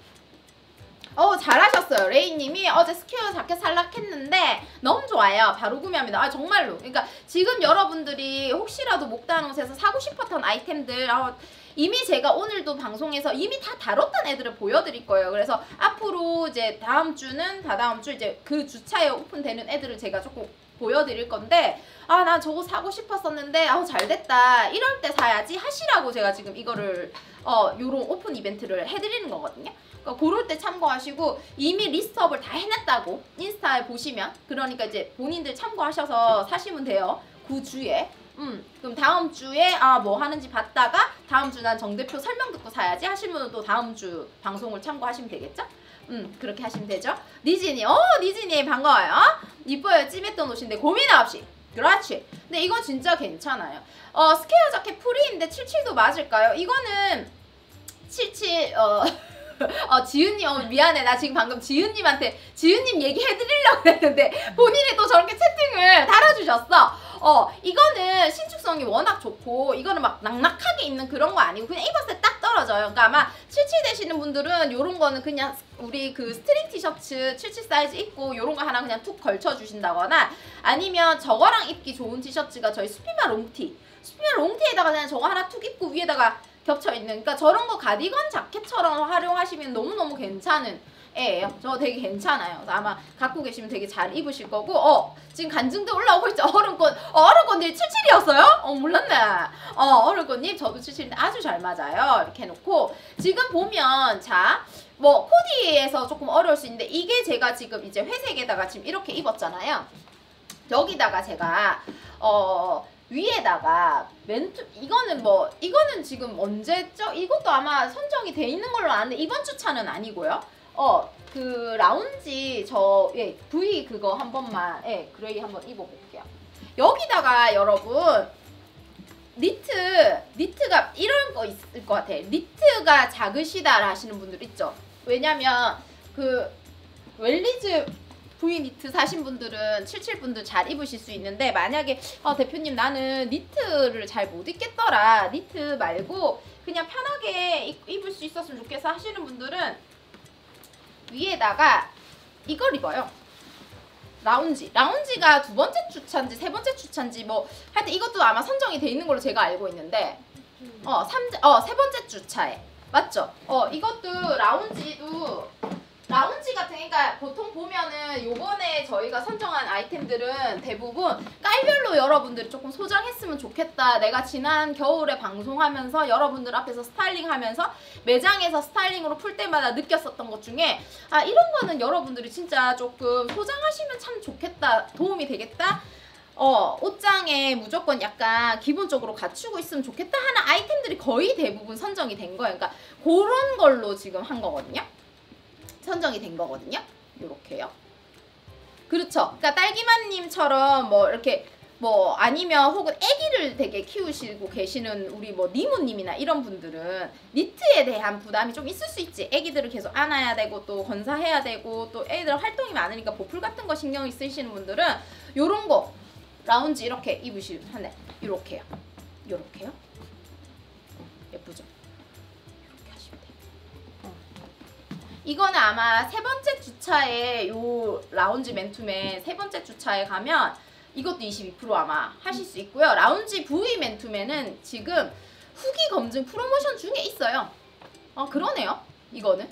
어 잘하셨어요. 레이님이 어제 스퀘어 자켓 살락했는데 너무 좋아요. 바로 구매합니다. 아 정말로. 그러니까 지금 여러분들이 혹시라도 목단 옷에서 사고 싶었던 아이템들 어, 이미 제가 오늘도 방송에서 이미 다 다뤘던 애들을 보여드릴 거예요. 그래서 앞으로 이제 다음 주는 다다음 주 이제 그 주차에 오픈되는 애들을 제가 조금 보여드릴 건데, 아 나 저거 사고 싶었었는데 아우 잘됐다 이럴 때 사야지 하시라고 제가 지금 이거를 어 요런 오픈 이벤트를 해드리는 거거든요. 그러니까 그럴 때 참고하시고, 이미 리스트업을 다 해놨다고 인스타에 보시면, 그러니까 이제 본인들 참고하셔서 사시면 돼요. 그 주에. 음 그럼 다음 주에 아 뭐 하는지 봤다가 다음 주 난 정 대표 설명 듣고 사야지 하시는 분은 또 다음 주 방송을 참고하시면 되겠죠? 음 그렇게 하시면 되죠. 니진이 어 니진이 반가워요. 이뻐요. 찜했던 옷인데 고민 없이. 그렇지. 근데 이거 진짜 괜찮아요. 어 스퀘어 자켓 프리인데 칠십칠도 맞을까요? 이거는 칠십칠 어 어 지은님 어 미안해. 나 지금 방금 지은님한테 지은님 얘기해드리려고 했는데 본인이 또 저렇게 채팅을 달아주셨어. 어 이거는 신축성이 워낙 좋고 이거는 막 낙낙하게 입는 그런 거 아니고 그냥 입었을 때 딱 떨어져요. 그러니까 아마 칠십칠 되시는 분들은 요런 거는 그냥 우리 그 스트링 티셔츠 칠십칠 사이즈 입고 요런 거 하나 그냥 툭 걸쳐 주신다거나, 아니면 저거랑 입기 좋은 티셔츠가 저희 수피마 롱티 스피드 롱티에다가 그냥 저거 하나 툭 입고 위에다가 겹쳐 있는, 그러니까 저런 거 가디건 자켓처럼 활용하시면 너무너무 괜찮은 애예요. 저 되게 괜찮아요. 아마 갖고 계시면 되게 잘 입으실 거고. 어 지금 간증도 올라오고 있죠. 얼음꽃 어, 얼음꽃님 칠십칠이었어요? 어 몰랐네. 어 얼음꽃님 저도 칠십칠인데 아주 잘 맞아요. 이렇게 해놓고 지금 보면 자 뭐 코디에서 조금 어려울 수 있는데 이게 제가 지금 이제 회색에다가 지금 이렇게 입었잖아요. 여기다가 제가 어 위에다가 멘트 이거는 뭐 이거는 지금 언제죠? 이것도 아마 선정이 돼 있는 걸로 아는데 이번 주차는 아니고요. 어 그 라운지 저 예 V 그거 한 번만 예 그레이 한번 입어볼게요. 여기다가 여러분 니트 니트가 이런 거 있을 것 같아. 니트가 작으시다 하시는 분들 있죠. 왜냐면 그 웰리즈 V 니트 사신 분들은 칠십칠 분들 잘 입으실 수 있는데 만약에 어, 대표님 나는 니트를 잘 못 입겠더라. 니트 말고 그냥 편하게 입, 입을 수 있었으면 좋겠어 하시는 분들은 위에다가 이걸 입어요. 라운지. 라운지가 두 번째 주차인지 세 번째 주차인지 뭐 하여튼 이것도 아마 선정이 돼 있는 걸로 제가 알고 있는데 어, 삼, 어, 세 번째 주차에 맞죠? 어, 이것도 라운지도 라운지 같은, 그러니까 보통 보면은 요번에 저희가 선정한 아이템들은 대부분 깔별로 여러분들이 조금 소장했으면 좋겠다. 내가 지난 겨울에 방송하면서 여러분들 앞에서 스타일링하면서 매장에서 스타일링으로 풀 때마다 느꼈었던 것 중에 아 이런 거는 여러분들이 진짜 조금 소장하시면 참 좋겠다. 도움이 되겠다. 어, 옷장에 무조건 약간 기본적으로 갖추고 있으면 좋겠다 하는 아이템들이 거의 대부분 선정이 된 거예요. 그러니까 그런 걸로 지금 한 거거든요. 선정이 된 거거든요. 요렇게요. 그렇죠. 그러니까 딸기맛님처럼 뭐 이렇게 뭐 아니면 혹은 아기를 되게 키우시고 계시는 우리 뭐 니모님이나 이런 분들은 니트에 대한 부담이 좀 있을 수 있지. 아기들을 계속 안아야 되고 또 건사해야 되고 또 애들 활동이 많으니까 보풀 같은 거 신경이 쓰이시는 분들은 요런 거 라운지 이렇게 입으시면 하네. 요렇게요. 요렇게요. 예쁘죠? 이거는 아마 세 번째 주차에 요 라운지 맨투맨 세 번째 주차에 가면 이것도 이십이 퍼센트 아마 하실 수 있고요. 라운지 V 맨투맨은 지금 후기 검증 프로모션 중에 있어요. 어 그러네요. 이거는.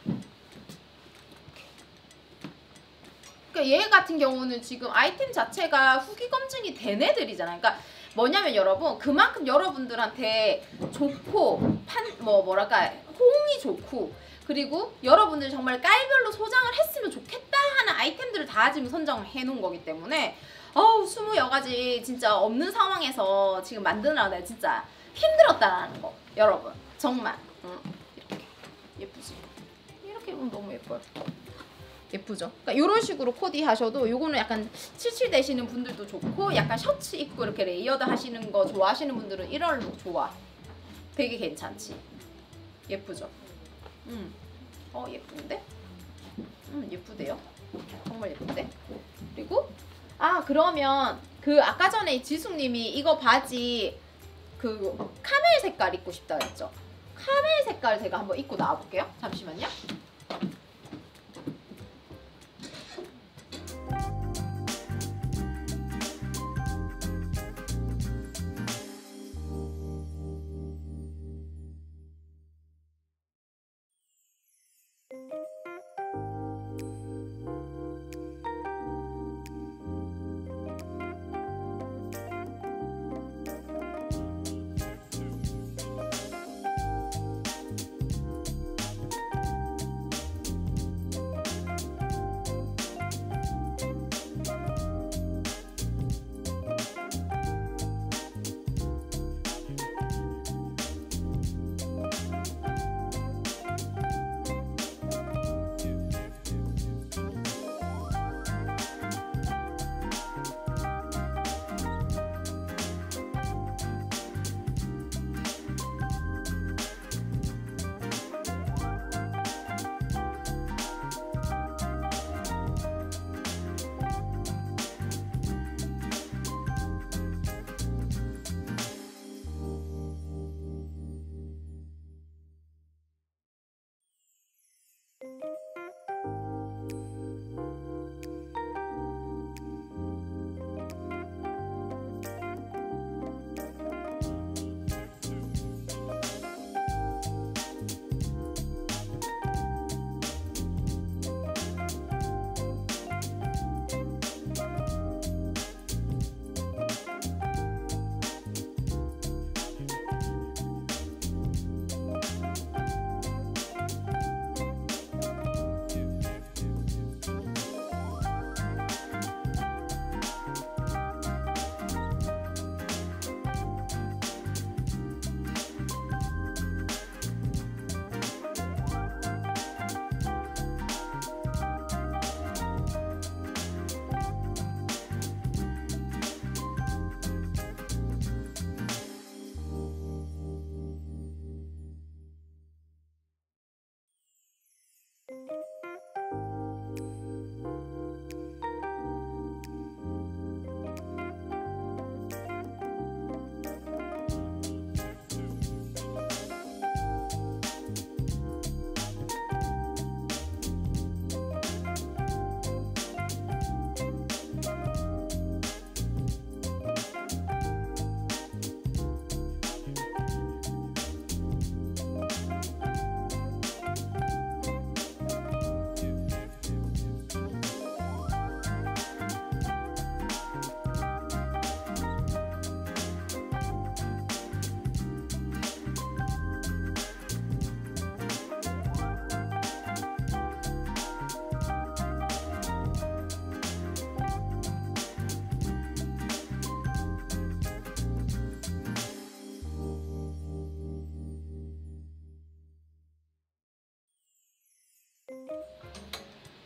그러니까 얘 같은 경우는 지금 아이템 자체가 후기 검증이 된 애들이잖아요. 그러니까 뭐냐면 여러분 그만큼 여러분들한테 좋고 판 뭐 뭐랄까 호응이 좋고 그리고 여러분들이 정말 깔별로 소장을 했으면 좋겠다 하는 아이템들을 다 지금 선정을 해놓은 거기 때문에 어우 스물여 가지 진짜 없는 상황에서 지금 만드느라 진짜 힘들었다라는 거 여러분 정말 응. 이렇게 예쁘지? 이렇게 입으면 너무 예뻐요. 예쁘죠? 그러니까 이런 식으로 코디 하셔도 요거는 약간 칠칠 되시는 분들도 좋고 약간 셔츠 입고 이렇게 레이어드 하시는 거 좋아하시는 분들은 이런 룩 좋아. 되게 괜찮지? 예쁘죠? 음. 어 예쁜데? 음 예쁘대요. 정말 예쁜데? 그리고 아 그러면 그 아까 전에 지숙님이 이거 바지 그 카멜 색깔 입고 싶다 했죠? 카멜 색깔 제가 한번 입고 나와볼게요. 잠시만요.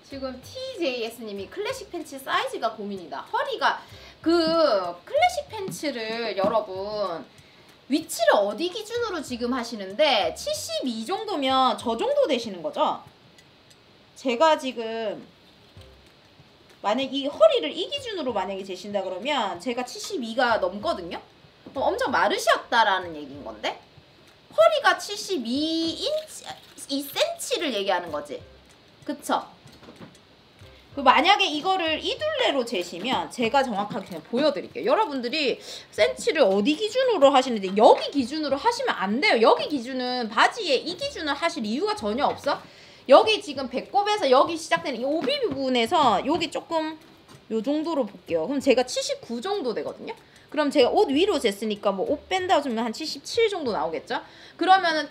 지금 티제이에스님이 클래식 팬츠 사이즈가 고민이다. 허리가 그 클래식 팬츠를 여러분 위치를 어디 기준으로 지금 하시는데 칠십이 정도면 저 정도 되시는 거죠? 제가 지금 만약 이 허리를 이 기준으로 만약에 재신다 그러면 제가 칠십이가 넘거든요? 어, 엄청 마르셨다라는 얘기인 건데 허리가 칠십이 인치, 이 센티미터를 얘기하는 거지. 그쵸? 그 만약에 이거를 이 둘레로 재시면 제가 정확하게 그냥 보여드릴게요. 여러분들이 센치를 어디 기준으로 하시는데 여기 기준으로 하시면 안 돼요. 여기 기준은 바지에 이 기준을 하실 이유가 전혀 없어. 여기 지금 배꼽에서 여기 시작되는 이 오비 부분에서 여기 조금 요 정도로 볼게요. 그럼 제가 칠십구 정도 되거든요. 그럼 제가 옷 위로 쟀으니까 뭐 옷 뺀다 하면 한 칠십칠 정도 나오겠죠? 그러면은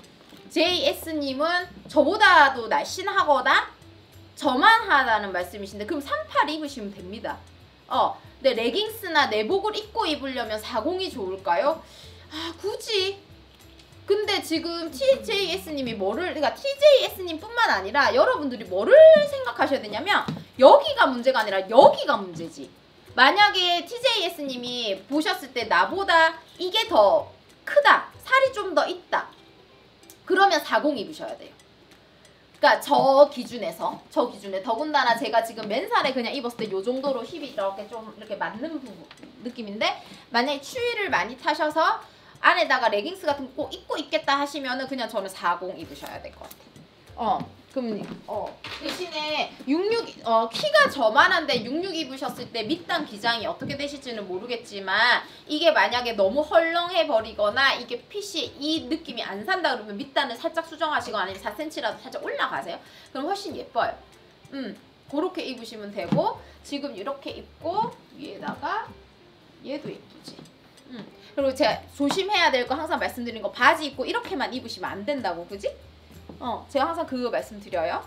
티제이에스님은 저보다도 날씬하거나 저만하다는 말씀이신데 그럼 삼십팔 입으시면 됩니다. 어, 근데 레깅스나 내복을 입고 입으려면 사십이 좋을까요? 아, 굳이. 근데 지금 티제이에스님이 뭐를, 그러니까 티제이에스님 뿐만 아니라 여러분들이 뭐를 생각하셔야 되냐면 여기가 문제가 아니라 여기가 문제지. 만약에 티제이에스님이 보셨을 때 나보다 이게 더 크다, 살이 좀 더 있다, 그러면 사십 입으셔야 돼요. 그러니까 저 기준에서, 저 기준에 더군다나 제가 지금 맨살에 그냥 입었을 때 요 정도로 힙이 이렇게 좀 이렇게 맞는 부분, 느낌인데 만약에 추위를 많이 타셔서 안에다가 레깅스 같은 거 꼭 입고 입겠다 하시면은 그냥 저는 사십 입으셔야 될 것 같아요. 어, 그럼 어 대신에 육십육, 어 키가 저만한데 육십육 입으셨을 때 밑단 기장이 어떻게 되실지는 모르겠지만 이게 만약에 너무 헐렁해 버리거나 이게 핏이 이 느낌이 안 산다 그러면 밑단을 살짝 수정하시거나 아니면 사 센티미터라도 살짝 올라가세요. 그럼 훨씬 예뻐요. 음, 그렇게 입으시면 되고 지금 이렇게 입고 위에다가 얘도 예쁘지. 음. 그리고 제가 조심해야 될 거 항상 말씀드린 거 바지 입고 이렇게만 입으시면 안 된다고, 그지? 어, 제가 항상 그거 말씀드려요.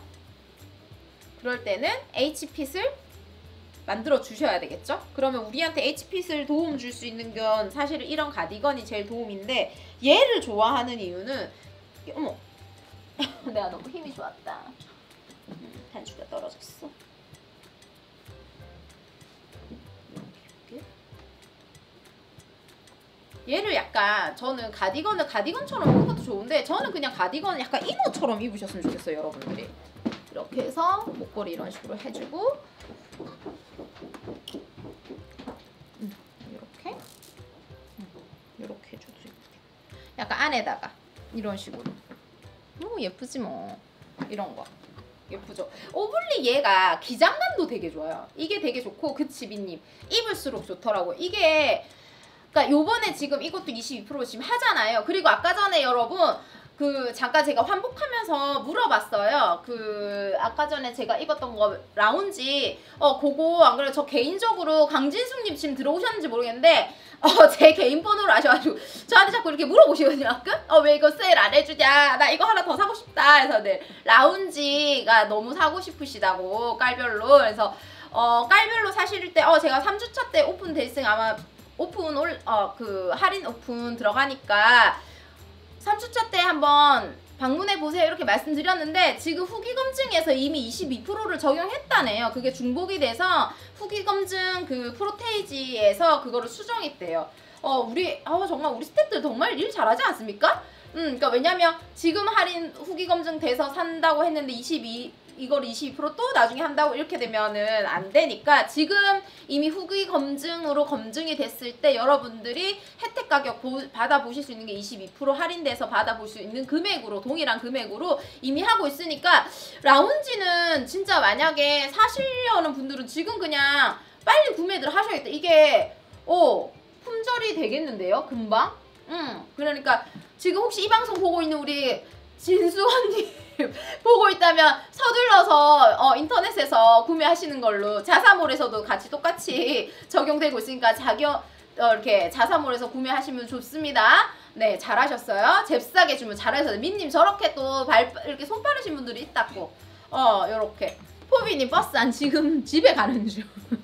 그럴 때는 H핏을 만들어 주셔야 되겠죠? 그러면 우리한테 H핏을 도움 줄 수 있는 건 사실은 이런 가디건이 제일 도움인데 얘를 좋아하는 이유는 어머 내가 너무 힘이 좋았다. 음, 단추가 떨어졌어. 얘를 약간 저는 가디건을 가디건처럼 입는 것도 좋은데 저는 그냥 가디건을 약간 이너처럼 입으셨으면 좋겠어요, 여러분들이. 이렇게 해서 목걸이 이런 식으로 해주고 음, 이렇게 음, 이렇게 해줘도 예쁘게. 약간 안에다가 이런 식으로. 오, 예쁘지 뭐. 이런 거. 예쁘죠? 오블리 얘가 기장감도 되게 좋아요. 이게 되게 좋고, 그치 비님? 입을수록 좋더라고. 이게 그러니까 요번에 지금 이것도 이십이 퍼센트 지금 하잖아요. 그리고 아까 전에 여러분 그 잠깐 제가 환복하면서 물어봤어요. 그 아까 전에 제가 입었던 거 라운지 어 그거 안 그래요? 저 개인적으로 강진숙님 지금 들어오셨는지 모르겠는데 어 제 개인 번호로 아셔가지고 저한테 자꾸 이렇게 물어보시거든요. 가끔 어 왜 이거 세일 안 해주냐, 나 이거 하나 더 사고 싶다 해서 네 라운지가 너무 사고 싶으시다고 깔별로. 그래서 어 깔별로 사실 때 어 제가 삼 주차 때 오픈 됐으니 아마 오픈 올, 어, 그, 할인 오픈 들어가니까 삼 주차 때 한번 방문해보세요 이렇게 말씀드렸는데 지금 후기 검증에서 이미 이십이 퍼센트를 적용했다네요. 그게 중복이 돼서 후기 검증 그 프로테이지에서 그거를 수정했대요. 어, 우리, 어, 정말 우리 스태프들 정말 일 잘하지 않습니까? 음, 그러니까 왜냐면 지금 할인 후기 검증 돼서 산다고 했는데 이십이, 이걸 이십이 퍼센트 또 나중에 한다고 이렇게 되면은 안 되니까 지금 이미 후기 검증으로 검증이 됐을 때 여러분들이 혜택 가격 보, 받아보실 수 있는 게 이십이 퍼센트 할인돼서 받아볼 수 있는 금액으로 동일한 금액으로 이미 하고 있으니까 라운지는 진짜 만약에 사시려는 분들은 지금 그냥 빨리 구매들 하셔야겠다. 이게 어 품절이 되겠는데요 금방. 음 그러니까 지금 혹시 이 방송 보고 있는 우리 진수 언니 보고 있다면 서둘러서 어, 인터넷에서 구매하시는 걸로. 자사몰에서도 같이 똑같이 적용되고 있으니까 자격 어, 이렇게 자사몰에서 구매하시면 좋습니다. 네, 잘하셨어요. 잽싸게 주면 잘하셨어요. 민님 저렇게 또 발 이렇게 손 빠르신 분들이 있다고. 어, 요렇게. 포비님 버스 안 지금 집에 가는 중.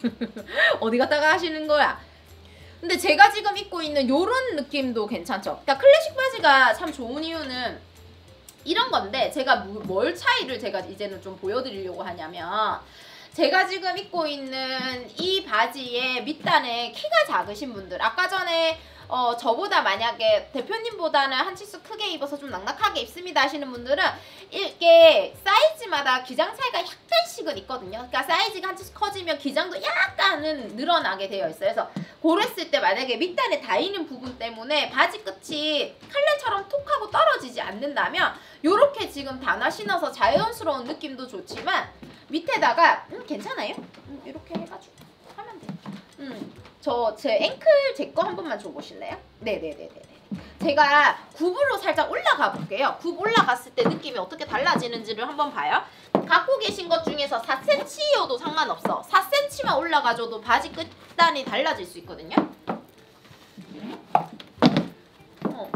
어디 갔다가 하시는 거야? 근데 제가 지금 입고 있는 요런 느낌도 괜찮죠. 그러니까 클래식 바지가 참 좋은 이유는
이런 건데 제가 뭘 차이를 제가 이제는 좀 보여드리려고 하냐면 제가 지금 입고 있는 이 바지의 밑단에 키가 작으신 분들 아까 전에 어 저보다 만약에 대표님보다는 한 치수 크게 입어서 좀 낭낭하게 입습니다 하시는 분들은 이게 사이즈마다 기장 차이가 약간씩은 있거든요. 그러니까 사이즈가 한 치수 커지면 기장도 약간은 늘어나게 되어 있어요. 그래서 그랬을 때 만약에 밑단에 닿이는 부분 때문에 바지 끝이 칼날처럼 톡 하고 떨어지지 않는다면 요렇게 지금 단화 신어서 자연스러운 느낌도 좋지만 밑에다가 음 괜찮아요? 음, 이렇게 해가지고 하면 돼요. 음. 저 제 앵클 제 거 한 번만 줘보실래요? 네네네네. 제가 굽으로 살짝 올라가 볼게요. 굽 올라갔을 때 느낌이 어떻게 달라지는지를 한번 봐요. 갖고 계신 것 중에서 사 센티미터여도 상관없어. 사 센티미터만 올라가줘도 바지 끝단이 달라질 수 있거든요. 어.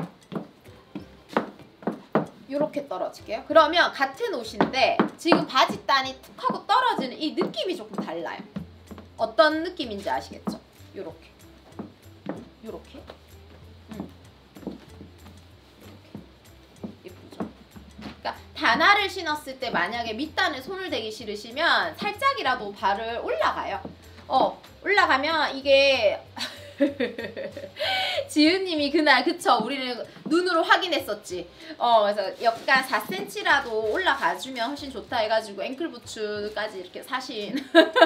요렇게 떨어질게요. 그러면 같은 옷인데 지금 바지 단이 툭 하고 떨어지는 이 느낌이 조금 달라요. 어떤 느낌인지 아시겠죠? 요렇게 요렇게 음. 예쁘죠? 그러니까 단화를 신었을 때 만약에 밑단에 손을 대기 싫으시면 살짝이라도 발을 올라가요. 어 올라가면 이게 지은님이 그날 그쵸 우리는 눈으로 확인했었지. 어 그래서 약간 사 센티미터라도 올라가주면 훨씬 좋다 해가지고 앵클부츠까지 이렇게 사신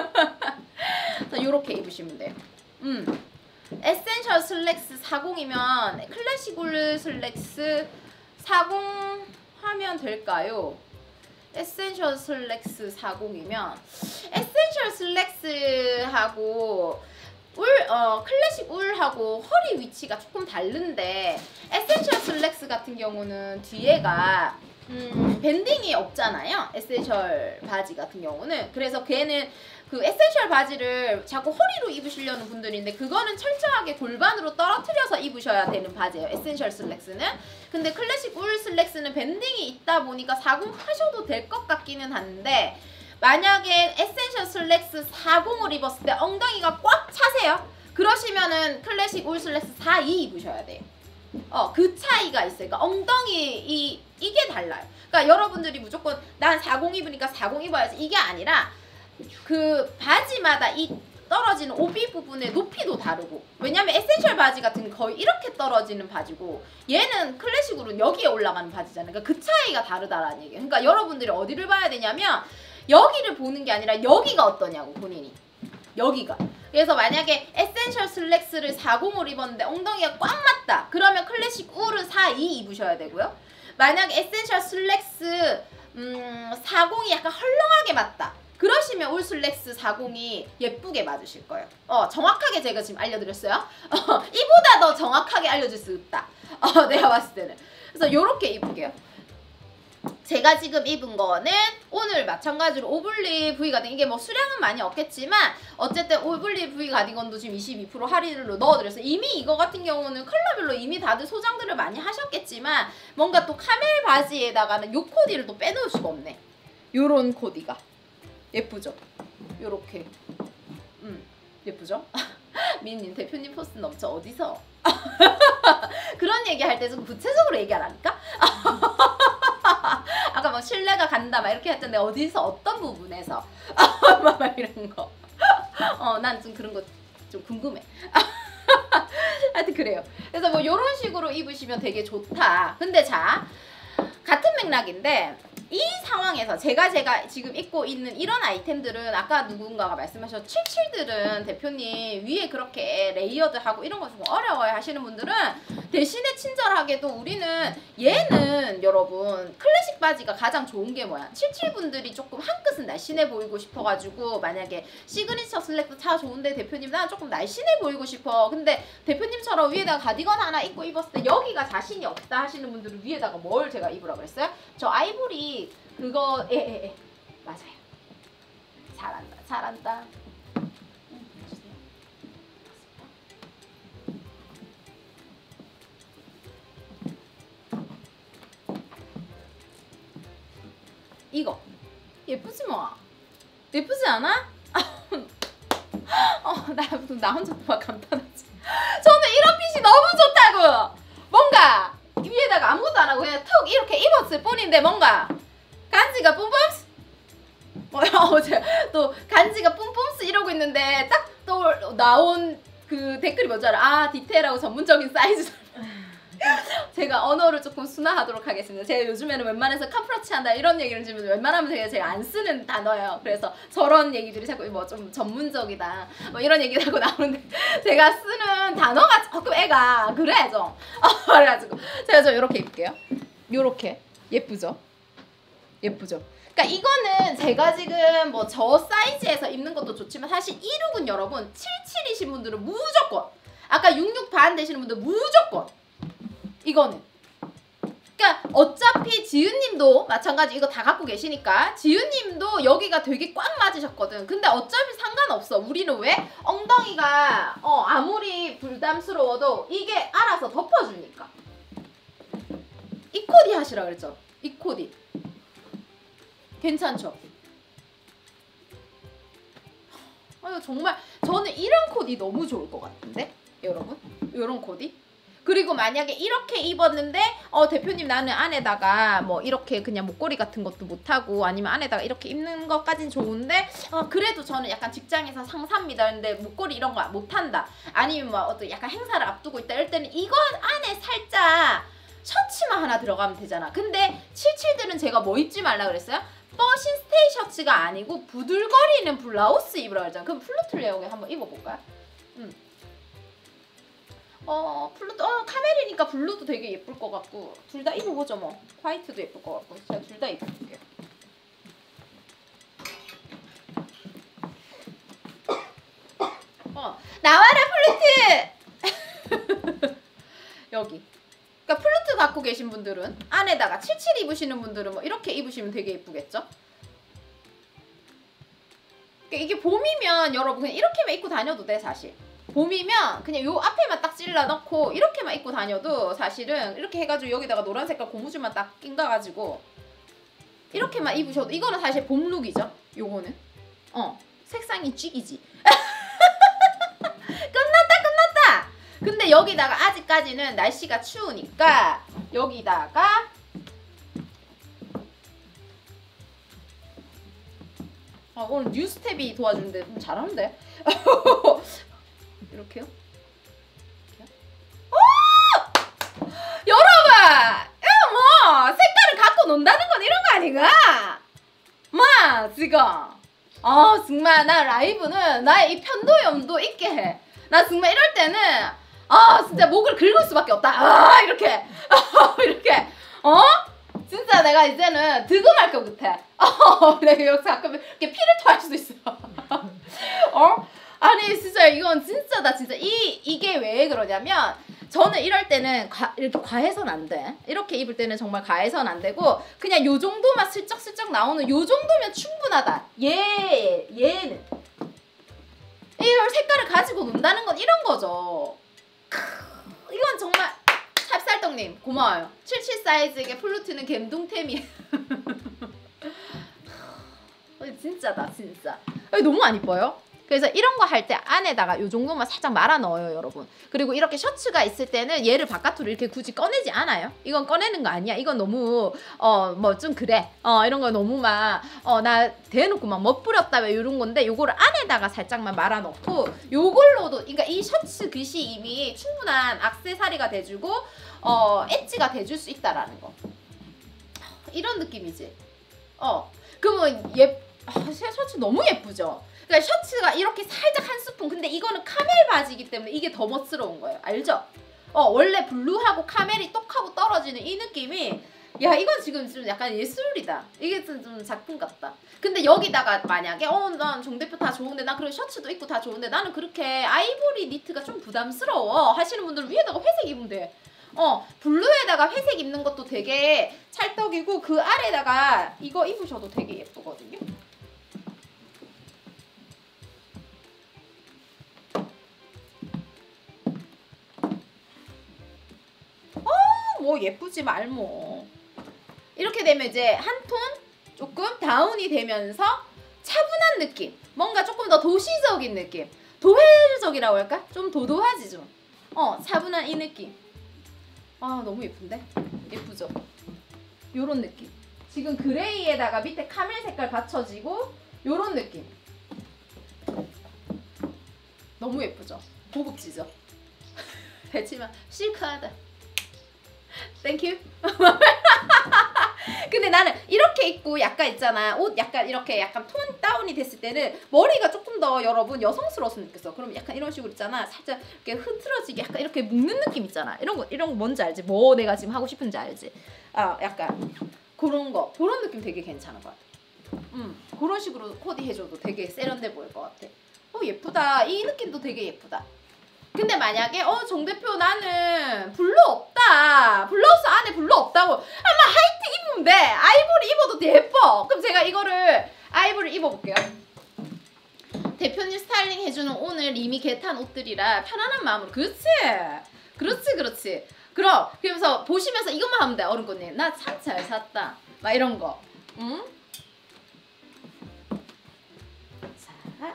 요렇게 입으시면 돼요. 음 에센셜 슬랙스 사십이면 클래식 울 슬랙스 사십 하면 될까요? 에센셜 슬랙스 사십이면 에센셜 슬랙스하고 울, 어, 클래식 울하고 허리 위치가 조금 다른데 에센셜 슬랙스 같은 경우는 뒤에가 음, 밴딩이 없잖아요. 에센셜 바지 같은 경우는. 그래서 걔는 그 에센셜 바지를 자꾸 허리로 입으시려는 분들인데 그거는 철저하게 골반으로 떨어뜨려서 입으셔야 되는 바지예요. 에센셜 슬랙스는. 근데 클래식 울 슬랙스는 밴딩이 있다 보니까 사십 하셔도 될 것 같기는 한데 만약에 에센셜 슬랙스 사십을 입었을 때 엉덩이가 꽉 차세요. 그러시면은 클래식 울 슬랙스 사십이 입으셔야 돼요. 어, 그 차이가 있어요. 그러니까 엉덩이 이 이게 달라요. 그러니까 여러분들이 무조건 난 사십 입으니까 사십 입어야지 이게 아니라 그 바지마다 이 떨어지는 오비 부분의 높이도 다르고 왜냐면 에센셜 바지 같은 게 거의 이렇게 떨어지는 바지고 얘는 클래식으로는 여기에 올라가는 바지잖아요. 그러니까 그 차이가 다르다라는 얘기예요. 그러니까 여러분들이 어디를 봐야 되냐면 여기를 보는 게 아니라 여기가 어떠냐고 본인이 여기가. 그래서 만약에 에센셜 슬랙스를 사십을 입었는데 엉덩이가 꽉 맞다. 그러면 클래식 울은 사십이 입으셔야 되고요. 만약에 에센셜 슬랙스 음, 사십이 약간 헐렁하게 맞다. 그러시면 울 슬랙스 사십이 예쁘게 맞으실 거예요. 어, 정확하게 제가 지금 알려드렸어요. 어, 이보다 더 정확하게 알려줄 수 없다. 어, 내가 봤을 때는. 그래서 요렇게 입을게요. 제가 지금 입은 거는 오늘 마찬가지로 오블리 V 가디건 이게 뭐 수량은 많이 없겠지만 어쨌든 오블리 V 가디건도 지금 이십이 퍼센트 할인으로 넣어드렸어요. 이미 이거 같은 경우는 컬러별로 이미 다들 소장들을 많이 하셨겠지만 뭔가 또 카멜 바지에다가는 요 코디를 또 빼놓을 수가 없네. 요런 코디가 예쁘죠? 요렇게 음 예쁘죠? 미님 대표님 포스 넘쳐 어디서? 그런 얘기 할 때 좀 구체적으로 얘기하라니까? 아까 막 신뢰가 간다 막 이렇게 했던데 어디서 어떤 부분에서 막 이런 거. 어, 난 좀 그런 거 좀 궁금해. 하여튼 그래요. 그래서 뭐 이런 식으로 입으시면 되게 좋다. 근데 자 같은 맥락인데 이 상황에서 제가 제가 지금 입고 있는 이런 아이템들은 아까 누군가가 말씀하셨 칠칠들은 대표님 위에 그렇게 레이어드하고 이런 거 좀 어려워요 하시는 분들은 대신에 친절하게도 우리는 얘는 여러분 클래식 바지가 가장 좋은 게 뭐야? 칠칠분들이 조금 한 끗은 날씬해 보이고 싶어가지고 만약에 시그니처 슬랙도 차 좋은데 대표님 난 조금 날씬해 보이고 싶어. 근데 대표님처럼 위에다가 가디건 하나 입고 입었을 때 여기가 자신이 없다 하시는 분들은 위에다가 뭘 제가 입으라고 했어요? 저 아이보리 그거 에에에 에, 에. 맞아요. 잘한다 잘한다. 이거 예쁘지 뭐? 예쁘지 않아? 어, 나, 나 혼자 막 감탄하지. 저는 이런 핏이 너무 좋다고. 뭔가 위에
여기다가 아무것도 안 하고 그냥 툭 이렇게 입었을 뿐인데 뭔가 간지가 뿜뿜스 뭐야 어제 또 간지가 뿜뿜스 이러고 있는데 딱 또 나온 그 댓글이 뭔지 알아? 아 디테일하고 전문적인 사이즈. 제가 언어를 조금 순화하도록 하겠습니다. 제가 요즘에는 웬만해서 카프라치 한다 이런 얘기를 지금 웬만하면 제가 제가 안 쓰는 단어예요. 그래서 저런 얘기들이 자꾸 뭐 좀 전문적이다 뭐 이런 얘기를 하고 나오는데 제가 쓰는 단어가 조금 애가 그래 좀 어, 그래가지고 제가 좀 이렇게 입을게요. 요렇게 예쁘죠? 예쁘죠? 그러니까 이거는 제가 지금 뭐 저 사이즈에서 입는 것도 좋지만 사실 이십육은 여러분 칠십칠이신 분들은 무조건 아까 육십육 반 되시는 분들 무조건 이거는 그러니까 어차피 지윤님도 마찬가지 이거 다 갖고 계시니까 지윤님도 여기가 되게 꽉 맞으셨거든. 근데 어차피 상관없어. 우리는 왜? 엉덩이가 어 아무리 부담스러워도 이게 알아서 덮어주니까. 이 코디 하시라 그랬죠? 이 코디 괜찮죠? 아유 정말 저는 이런 코디 너무 좋을 것 같은데 여러분? 이런 코디? 그리고 만약에 이렇게 입었는데 어 대표님 나는 안에다가 뭐 이렇게 그냥 목걸이 같은 것도 못하고 아니면 안에다가 이렇게 입는 것까진 좋은데 어 그래도 저는 약간 직장에서 상사입니다. 근데 목걸이 이런 거 못한다. 아니면 뭐 어떤 약간 행사를 앞두고 있다 이럴 때는 이건 안에 살짝 셔츠만 하나 들어가면 되잖아. 근데 칠칠들은 제가 뭐 입지 말라 그랬어요? 버신 스테이 셔츠가 아니고 부들거리는 블라우스 입으라고 했잖아. 그럼 플루트를 여기 한번 입어볼까요? 음. 어 블루도 어 카멜이니까 블루도 되게 예쁠 것 같고 둘 다 입어보죠 뭐. 화이트도 예쁠 것 같고 제가 둘 다 입어볼게요. 어 나와라 플루트. 여기. 그러니까 플루트 갖고 계신 분들은 안에다가 칠칠 입으시는 분들은 뭐 이렇게 입으시면 되게 예쁘겠죠? 그러니까 이게 봄이면 여러분 그냥 이렇게만 입고 다녀도 돼 사실. 봄이면 그냥 요 앞에만 딱 찔러 넣고 이렇게만 입고 다녀도 사실은 이렇게 해가지고 여기다가 노란 색깔 고무줄만 딱 낀가가지고 이렇게만 입으셔도 이거는 사실 봄 룩이죠. 요거는 어 색상이 쥐기지. 끝났다 끝났다. 근데 여기다가 아직까지는 날씨가 추우니까 여기다가 아, 오늘 뉴스텝이 도와주는데 좀 잘하는데. 이렇게요? 오! 여러분! 이거 뭐 색깔을 갖고 논다는 건 이런 거 아닌가? 마 지금 아 정말 나 라이브는 나의 이 편도염도 있게 해. 나 정말 이럴 때는 아 진짜 목을 긁을 수밖에 없다. 아 이렇게 이렇게 어? 진짜 내가 이제는 득음할 것 같아. 어, 내가 여기서 가끔 이렇게 피를 토할 수도 있어. 어? 아니 진짜 이건 진짜다 진짜. 이 이게 왜 그러냐면 저는 이럴 때는 과, 이렇게 과해선 안 돼. 이렇게 입을 때는 정말 과해선 안 되고 그냥 요 정도만 슬쩍슬쩍 나오는 요 정도면 충분하다. 얘 얘는 이걸 색깔을 가지고 논다는 건 이런 거죠. 크, 이건 정말 찹쌀떡님 고마워요. 칠칠 사이즈의 플루트는 갬동템이에요. 진짜다 진짜. 너무 안 이뻐요? 그래서 이런 거 할 때 안에다가 요 정도만 살짝 말아 넣어요 여러분. 그리고 이렇게 셔츠가 있을 때는 얘를 바깥으로 이렇게 굳이 꺼내지 않아요. 이건 꺼내는 거 아니야. 이건 너무 어 뭐 좀 그래. 어 이런 거 너무 막 어 나 대놓고 막 멋부렸다 왜 이런 건데 요거를 안에다가 살짝만 말아 넣고 요걸로도 그러니까 이 셔츠 깃이 이미 충분한 액세서리가 돼주고 어 엣지가 돼줄 수 있다라는 거. 이런 느낌이지. 어 그러면 예 아, 셔츠 너무 예쁘죠. 그러니까 셔츠가 이렇게 살짝 한 스푼. 근데 이거는 카멜 바지이기 때문에 이게 더 멋스러운 거예요. 알죠? 어 원래 블루하고 카멜이 똑하고 떨어지는 이 느낌이 야 이건 지금 좀 약간 예술이다. 이게 좀, 좀 작품 같다. 근데 여기다가 만약에 어 난 정 대표 다 좋은데 나 그런 셔츠도 입고 다 좋은데 나는 그렇게 아이보리 니트가 좀 부담스러워 하시는 분들은 위에다가 회색 입으면 돼. 어 블루에다가 회색 입는 것도 되게 찰떡이고 그 아래다가 이거 입으셔도 되게 예쁘거든요. 뭐 예쁘지 말뭐. 이렇게 되면 이제 한 톤 조금 다운이 되면서 차분한 느낌. 뭔가 조금 더 도시적인 느낌. 도회적이라고 할까? 좀 도도하지 좀. 어 차분한 이 느낌. 아 너무 예쁜데? 예쁘죠? 요런 느낌. 지금 그레이에다가 밑에 카멜 색깔 받쳐지고 요런 느낌. 너무 예쁘죠? 고급지죠? 배치만 실크하다. 땡큐. 근데 나는 이렇게 입고 약간 있잖아. 옷 약간 이렇게 약간 톤 다운이 됐을 때는 머리가 조금 더 여러분 여성스러웠으면 좋겠어. 그럼 약간 이런 식으로 있잖아. 살짝 이렇게 흐트러지게 약간 이렇게 묶는 느낌 있잖아. 이런 거 이런 거 뭔지 알지? 뭐 내가 지금 하고 싶은지 알지? 아 약간 그런 거 그런 느낌 되게 괜찮은 것 같아. 음 그런 식으로 코디 해줘도 되게 세련돼 보일 것 같아. 어 예쁘다. 이 느낌도 되게 예쁘다. 근데 만약에 어 정 대표 나는 블루 없다. 블라우스 안에 블루 없다고. 아마 화이트 입으면 돼. 아이보리 입어도 예뻐. 그럼 제가 이거를 아이보리 입어볼게요. 대표님 스타일링 해주는 오늘 이미 개탄 옷들이라 편안한 마음으로. 그렇지. 그렇지 그렇지. 그럼 그러면서 보시면서 이것만 하면 돼. 어른꽃님 나 참 잘 샀다. 막 이런 거. 응? 자.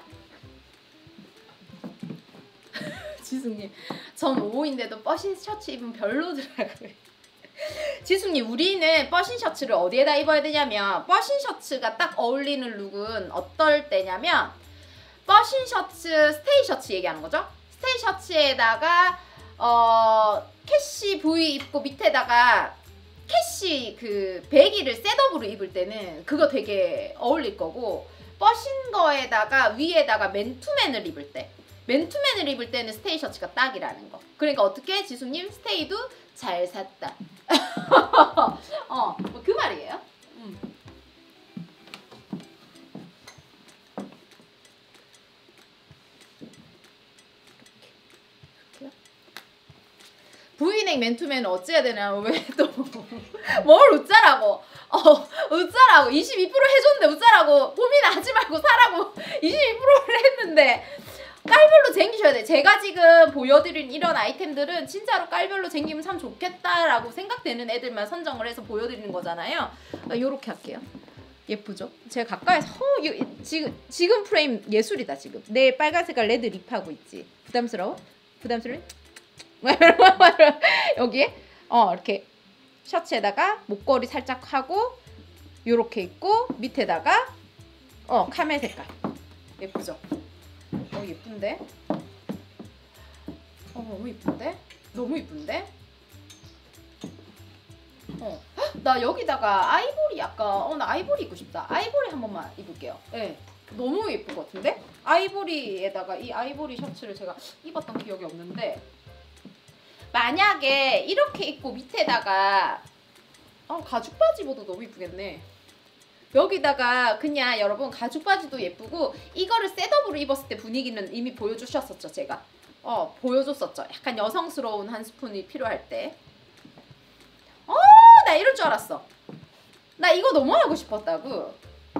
지숙님 전 오호인데도 버신 셔츠 입으면 별로더라고요. 지숙님 우리는 버신 셔츠를 어디에다 입어야 되냐면 버신 셔츠가 딱 어울리는 룩은 어떨 때냐면 버신 셔츠 스테이 셔츠 얘기하는 거죠. 스테이 셔츠에다가 어 캐시 부위 입고 밑에다가 캐시 그 배기를 셋업으로 입을 때는 그거 되게 어울릴 거고 버신 거에다가 위에다가 맨투맨을 입을 때 맨투맨을 입을 때는 스테이 셔츠가 딱이라는 거. 그러니까 어떻게 지수님 스테이도 잘 샀다. 어, 뭐 그 말이에요. 음. 부인행 맨투맨은 어찌해야 되나? 왜 또 뭘 웃자라고? 어, 웃자라고. 이십이 퍼센트 해줬는데 웃자라고. 고민하지 말고 사라고 이십이 퍼센트를 했는데. 깔별로 쟁기셔야 돼. 제가 지금 보여드린 이런 아이템들은 진짜로 깔별로 쟁기면 참 좋겠다라고 생각되는 애들만 선정을 해서 보여드리는 거잖아요. 그러니까 요렇게 할게요. 예쁘죠? 제가 가까이서 어, 요, 지금 지금 프레임 예술이다 지금. 내 빨간 색깔 레드 립하고 있지. 부담스러워? 부담스러워? 여기에 어 이렇게 셔츠에다가 목걸이 살짝 하고 요렇게 입고 밑에다가 어 카멜 색깔. 예쁘죠? 어 예쁜데? 어 너무 예쁜데? 너무 예쁜데? 어, 헉, 나 여기다가 아이보리 약간 어 나 아이보리 입고 싶다. 아이보리 한 번만 입을게요. 예, 네. 너무 예쁠 것 같은데? 아이보리에다가 이 아이보리 셔츠를 제가 입었던 기억이 없는데 만약에 이렇게 입고 밑에다가 어 가죽 바지 입어도 너무 예쁘겠네. 여기다가 그냥 여러분 가죽 바지도 예쁘고 이거를 셋업으로 입었을 때 분위기는 이미 보여주셨었죠. 제가 어 보여줬었죠. 약간 여성스러운 한 스푼이 필요할 때. 어 나 이럴 줄 알았어. 나 이거 너무 하고 싶었다고.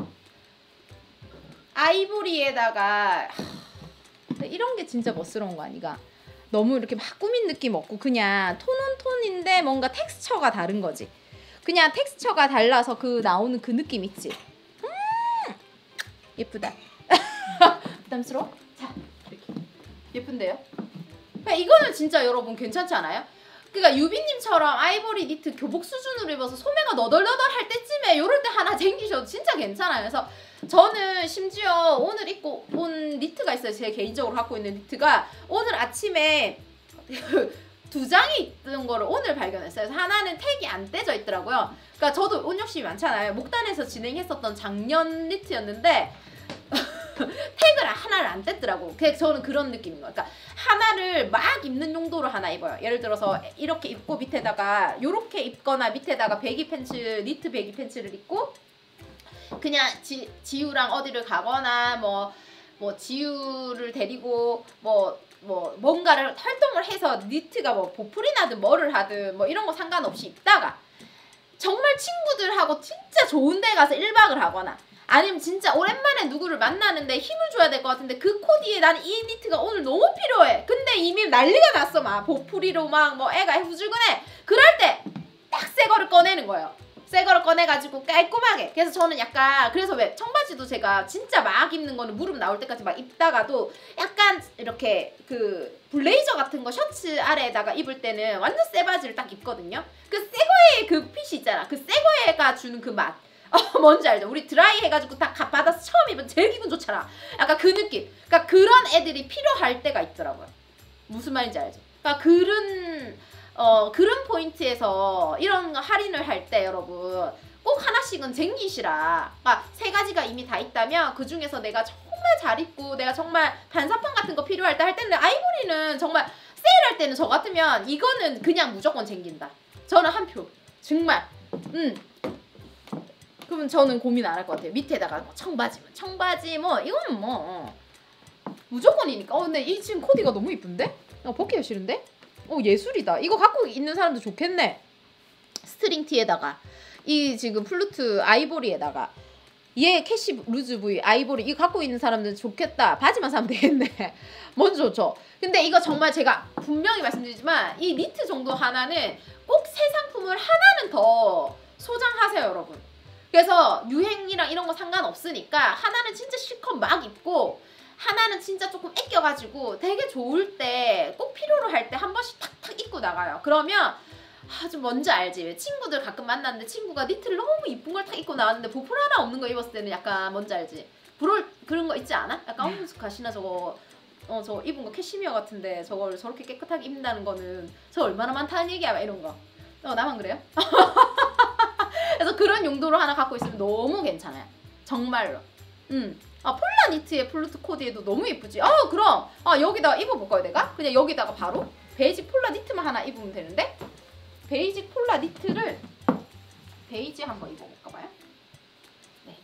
아이보리에다가 하, 이런 게 진짜 멋스러운 거 아니가? 너무 이렇게 막 꾸민 느낌 없고 그냥 톤온 톤인데 뭔가 텍스처가 다른 거지. 그냥 텍스처가 달라서 그 나오는 그 느낌 있지? 음 예쁘다. 부담스러워? 자 이렇게 예쁜데요? 그러니까 이거는 진짜 여러분 괜찮지 않아요? 그러니까 유비님처럼 아이보리 니트 교복 수준으로 입어서 소매가 너덜너덜 할 때쯤에 요럴 때 하나 쟁기셔도 진짜 괜찮아요. 그래서 저는 심지어 오늘 입고 온 니트가 있어요. 제 개인적으로 갖고 있는 니트가 오늘 아침에 두 장이 있던 거를 오늘 발견했어요. 그래서 하나는 택이 안 떼져 있더라고요. 그러니까 저도 옷 욕심이 많잖아요. 목단에서 진행했었던 작년 니트였는데 택을 하나를 안 뗐더라고. 그래서 저는 그런 느낌인 거예요. 그러니까 하나를 막 입는 용도로 하나 입어요. 예를 들어서 이렇게 입고 밑에다가 요렇게 입거나 밑에다가 배기 팬츠, 니트 배기 팬츠를 입고 그냥 지, 지우랑 어디를 가거나 뭐, 뭐 지우를 데리고 뭐 뭐 뭔가를 활동을 해서 니트가 뭐 보풀이 나든 뭐를 하든 뭐 이런 거 상관없이 입다가 정말 친구들하고 진짜 좋은 데 가서 일 박을 하거나 아니면 진짜 오랜만에 누구를 만나는데 힘을 줘야 될 것 같은데 그 코디에 나는 이 니트가 오늘 너무 필요해. 근데 이미 난리가 났어. 막 보풀이로 막 뭐 애가 후줄근해. 그럴 때 딱 새 거를 꺼내는 거예요. 새 거를 꺼내가지고 깔끔하게. 그래서 저는 약간 그래서 왜 청바지도 제가 진짜 막 입는 거는 무릎 나올 때까지 막 입다가도 약간 이렇게 그 블레이저 같은 거 셔츠 아래에다가 입을 때는 완전 새 바지를 딱 입거든요. 그 새 거의 그 핏이 있잖아. 그 새 거에가 주는 그 맛. 어, 뭔지 알죠? 우리 드라이 해가지고 딱 받아서 처음 입으면 제일 기분 좋잖아. 약간 그 느낌. 그러니까 그런 애들이 필요할 때가 있더라고요. 무슨 말인지 알죠? 그러니까 그런 어 그런 포인트에서 이런 할인을 할 때 여러분 꼭 하나씩은 쟁기시라. 그러니까 세 가지가 이미 다 있다면 그 중에서 내가 정말 잘 입고 내가 정말 반사판 같은 거 필요할 때 할 때는 아이보리는 정말 세일할 때는 저 같으면 이거는 그냥 무조건 쟁긴다. 저는 한 표. 정말. 음. 그러면 저는 고민 안 할 것 같아요. 밑에다가 뭐 청바지면 청바지 뭐 이건 뭐 무조건이니까. 어 근데 이 지금 코디가 너무 이쁜데? 어 벗기가 싫은데? 어 예술이다. 이거 갖고 있는 사람도 좋겠네. 스트링 티에다가 이 지금 플루트 아이보리에다가 얘 캐시 루즈 부위 아이보리 이거 갖고 있는 사람들 좋겠다. 바지만 사면 되겠네. 먼저 좋죠. 근데 이거 정말 제가 분명히 말씀드리지만 이 니트 정도 하나는 꼭 새 상품을 하나는 더 소장하세요 여러분. 그래서 유행이랑 이런 거 상관없으니까 하나는 진짜 실컷 막 입고 하나는 진짜 조금 아껴가지고 되게 좋을 때 꼭 필요로 할 때 한 번씩 탁탁 입고 나가요. 그러면 아, 좀 뭔지 알지? 친구들 가끔 만났는데 친구가 니트를 너무 이쁜 걸 탁 입고 나왔는데 보풀 하나 없는 거 입었을 때는 약간 뭔지 알지? 부러울 그런 거 있지 않아? 약간 어머 가시나 저거 어 저 입은 거 캐시미어 같은데 저걸 저렇게 깨끗하게 입는다는 거는 저 얼마나 많다는 얘기야 막 이런 거. 어 나만 그래요? 그래서 그런 용도로 하나 갖고 있으면 너무 괜찮아요. 정말로. 음. 아 폴라 니트에 플루트 코디에도 너무 예쁘지. 아 그럼 아 여기다가 입어볼까요 내가? 그냥 여기다가 바로 베이지 폴라 니트만 하나 입으면 되는데 베이지 폴라 니트를 베이지 한번 입어볼까 봐요. 네.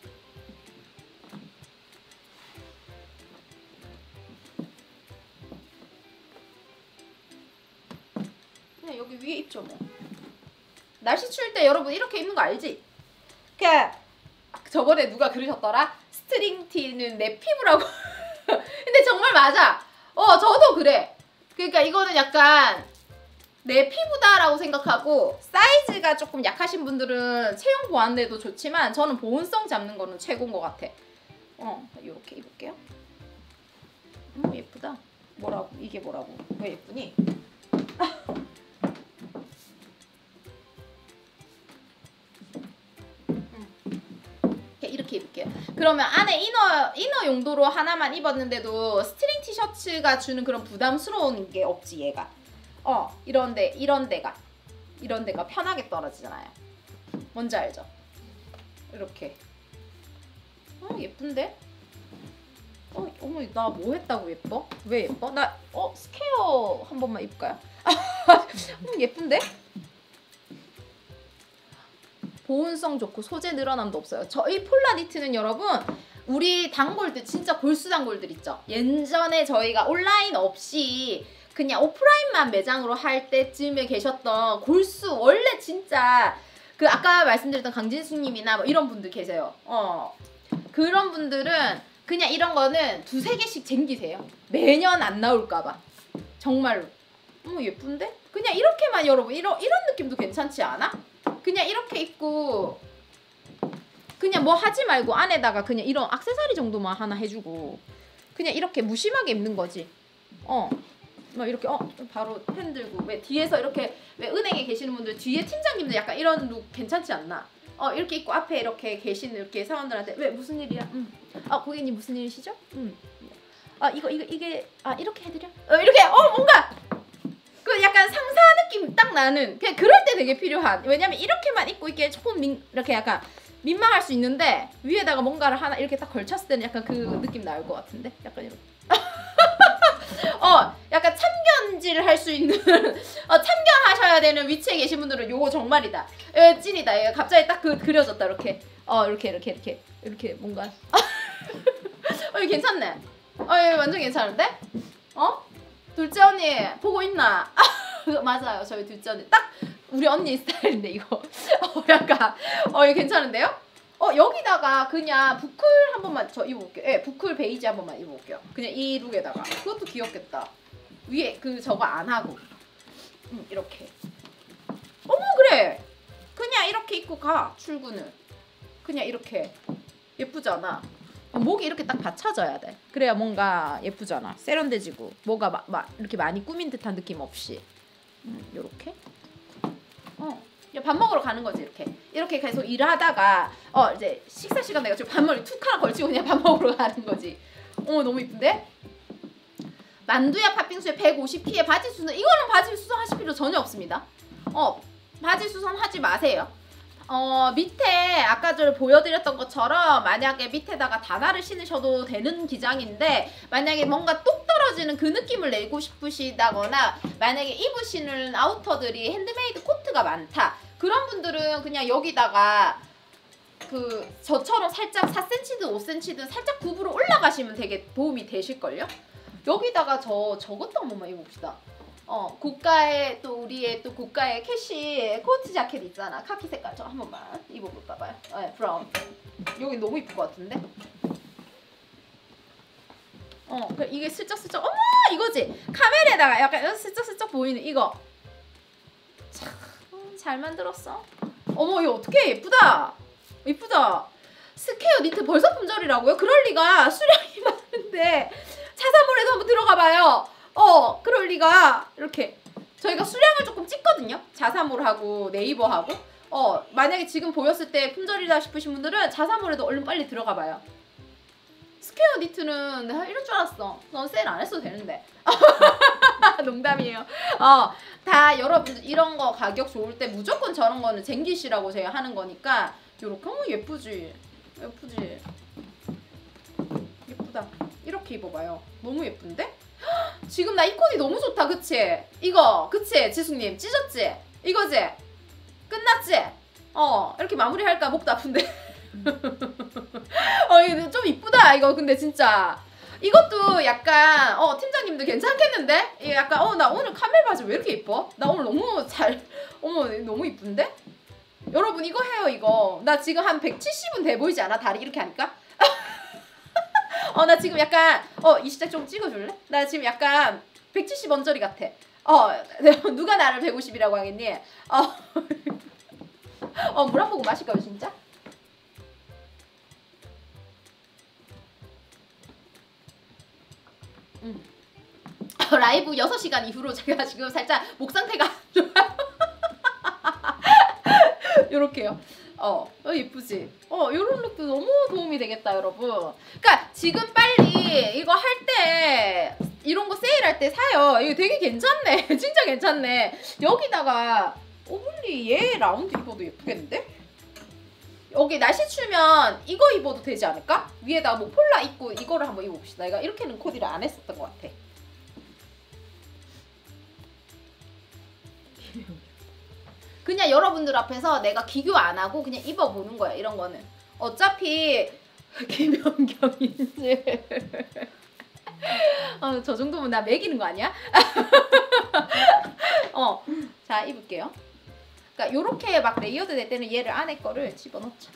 그냥 여기 위에 입죠 뭐. 날씨 추울 때 여러분 이렇게 입는 거 알지? 그 저번에 누가 그러셨더라? 스트링 티는 내 피부라고. 근데 정말 맞아. 어 저도 그래. 그러니까 이거는 약간 내 피부다라고 생각하고 사이즈가 조금 약하신 분들은 체형 보완에도 좋지만 저는 보온성 잡는 거는 최고인 것 같아. 어 이렇게 입을게요. 음 예쁘다. 뭐라고? 이게 뭐라고? 왜 예쁘니? 이렇게 입을게요. 그러면 안에 이너 이너 용도로 하나만 입었는데도 스트링 티셔츠가 주는 그런 부담스러운 게 없지 얘가. 어 이런데 이런 데가 이런 데가 편하게 떨어지잖아요. 뭔지 알죠? 이렇게. 어 예쁜데? 어 어머 나 뭐 했다고 예뻐? 왜 예뻐? 나 어 스퀘어 한 번만 입을까요? 음, 예쁜데? 보온성 좋고 소재 늘어남도 없어요. 저희 폴라 니트는 여러분 우리 단골들 진짜 골수 단골들 있죠. 예전에 저희가 온라인 없이 그냥 오프라인만 매장으로 할 때쯤에 계셨던 골수 원래 진짜 그 아까 말씀드렸던 강진수님이나 뭐 이런 분들 계세요. 어 그런 분들은 그냥 이런 거는 두세 개씩 쟁기세요. 매년 안 나올까봐. 정말로. 어머 예쁜데? 그냥 이렇게만 여러분 이런 이런 느낌도 괜찮지 않아? 그냥 이렇게 입고 그냥 뭐 하지 말고 안에다가 그냥 이런 액세서리 정도만 하나 해주고 그냥 이렇게 무심하게 입는 거지. 어, 뭐 이렇게 어 바로 펜 들고 왜 뒤에서 이렇게 왜 은행에 계시는 분들 뒤에 팀장님들 약간 이런 룩 괜찮지 않나? 어 이렇게 입고 앞에 이렇게 계시는 이렇게 사원들한테 왜 무슨 일이야? 음. 아 고객님 무슨 일이시죠? 음. 아 이거 이거 이게 아 이렇게 해드려? 어 이렇게 어 뭔가. 그 약간 상사 느낌 딱 나는 그냥 그럴 때 되게 필요한. 왜냐면 이렇게만 입고 있기에 조금 민, 이렇게 약간 민망할 수 있는데 위에다가 뭔가를 하나 이렇게 딱 걸쳤을 때는 약간 그 느낌 나올 것 같은데 약간 이렇게 어 약간 참견질을 할 수 있는 어 참견하셔야 되는 위치에 계신 분들은 요거 정말이다. 에, 찐이다. 얘가 갑자기 딱 그 그려졌다 이렇게 어 이렇게 이렇게 이렇게 이렇게 뭔가 어 이거 괜찮네. 어 이거 완전 괜찮은데? 어? 둘째 언니 보고 있나? 맞아요 저희 둘째 언니 딱 우리 언니 스타일인데 이거 어 약간 어 이거 괜찮은데요? 어 여기다가 그냥 부클 한 번만 저 입어볼게요. 예, 부클 베이지 한 번만 입어볼게요. 그냥 이 룩에다가 그것도 귀엽겠다. 위에 그 저거 안 하고 음 이렇게. 어머 그래 그냥 이렇게 입고 가 출근을. 그냥 이렇게 예쁘잖아. 목이 이렇게 딱 받쳐져야 돼. 그래야 뭔가 예쁘잖아. 세련돼지고 뭐가 막, 막 이렇게 많이 꾸민 듯한 느낌 없이. 음, 요렇게. 어. 밥 먹으러 가는 거지 이렇게. 이렇게 계속 일하다가 어 이제 식사 시간 내가 지금 반머리 툭 하나 걸치고 그냥 밥 먹으러 가는 거지. 어머 너무 이쁜데? 만두야 팥빙수에 백오십 피에 바지 수선. 이거는 바지 수선하실 필요 전혀 없습니다. 어 바지 수선하지 마세요. 어 밑에 아까 전 보여드렸던 것처럼 만약에 밑에다가 단화를 신으셔도 되는 기장인데 만약에 뭔가 똑 떨어지는 그 느낌을 내고 싶으시다거나 만약에 입으시는 아우터들이 핸드메이드 코트가 많다 그런 분들은 그냥 여기다가 그 저처럼 살짝 사 센티미터든 오 센티미터든 살짝 굽으로 올라가시면 되게 도움이 되실걸요? 여기다가 저 저것도 한 번만 입어봅시다. 어 고가의 또 우리의 또 고가의 캐시 코트 자켓 있잖아. 카키 색깔 저 한 번만 입어볼까 봐요. 네, 브라운. 여기 너무 이쁠 것 같은데? 어 이게 슬쩍슬쩍 어머 이거지. 카메라에다가 약간 슬쩍슬쩍 보이는 이거. 참 잘 만들었어. 어머 이거 어떡해 예쁘다. 예쁘다. 스퀘어 니트 벌써 품절이라고요? 그럴 리가. 수량이 많은데 자사몰에도 한번 들어가 봐요. 어 그럴 리가. 이렇게 저희가 수량을 조금 찍거든요. 자사몰하고 네이버하고. 어 만약에 지금 보였을 때 품절이다 싶으신 분들은 자사몰에도 얼른 빨리 들어가 봐요. 스퀘어 니트는 내가 이럴 줄 알았어. 넌 세일 안 했어도 되는데. 농담이에요. 어 다 여러분들 이런 거 가격 좋을 때 무조건 저런 거는 쟁기시라고 제가 하는 거니까 요렇게. 어머 예쁘지? 예쁘지? 예쁘다. 이렇게 입어봐요. 너무 예쁜데? 지금 나 이 코디 너무 좋다 그치? 이거 그치? 지숙님 찢었지? 이거지? 끝났지? 어 이렇게 마무리할까? 목도 아픈데. 어 이거 좀 이쁘다 이거. 근데 진짜 이것도 약간 어 팀장님도 괜찮겠는데? 이게 약간 어 나 오늘 카멜 바지 왜 이렇게 예뻐? 나 오늘 너무 잘 어머 너무 이쁜데? 여러분 이거 해요 이거. 나 지금 한 백칠십은 돼 보이지 않아? 다리 이렇게 하니까? 어 나 지금 약간 어 이 시작 좀 찍어줄래? 나 지금 약간 백칠십 언저리 같아. 어 누가 나를 백오십이라고 하겠니? 어 어 물 한 모금 마실까요 진짜? 음. 라이브 여섯 시간 이후로 제가 지금 살짝 목 상태가 안 좋아요. 요렇게요. 어, 어 예쁘지? 어 요런 룩도 너무 도움이 되겠다 여러분. 그러니까 지금 빨리 이거 할 때 이런 거 세일할 때 사요. 이거 되게 괜찮네. 진짜 괜찮네. 여기다가 오블리 얘 라운드 입어도 예쁘겠는데? 여기 날씨 추면 이거 입어도 되지 않을까? 위에다가 뭐 폴라 입고 이거를 한번 입어봅시다. 내가 이렇게는 코디를 안 했었던 것 같아. 그냥 여러분들 앞에서 내가 기교 안 하고 그냥 입어보는 거야. 이런 거는 어차피 김연경이지. 어, 저 정도면 나 매기는 거 아니야? 어, 자 입을게요. 그러니까 요렇게 막 레이어드 될 때는 얘를 안에 거를 집어넣자.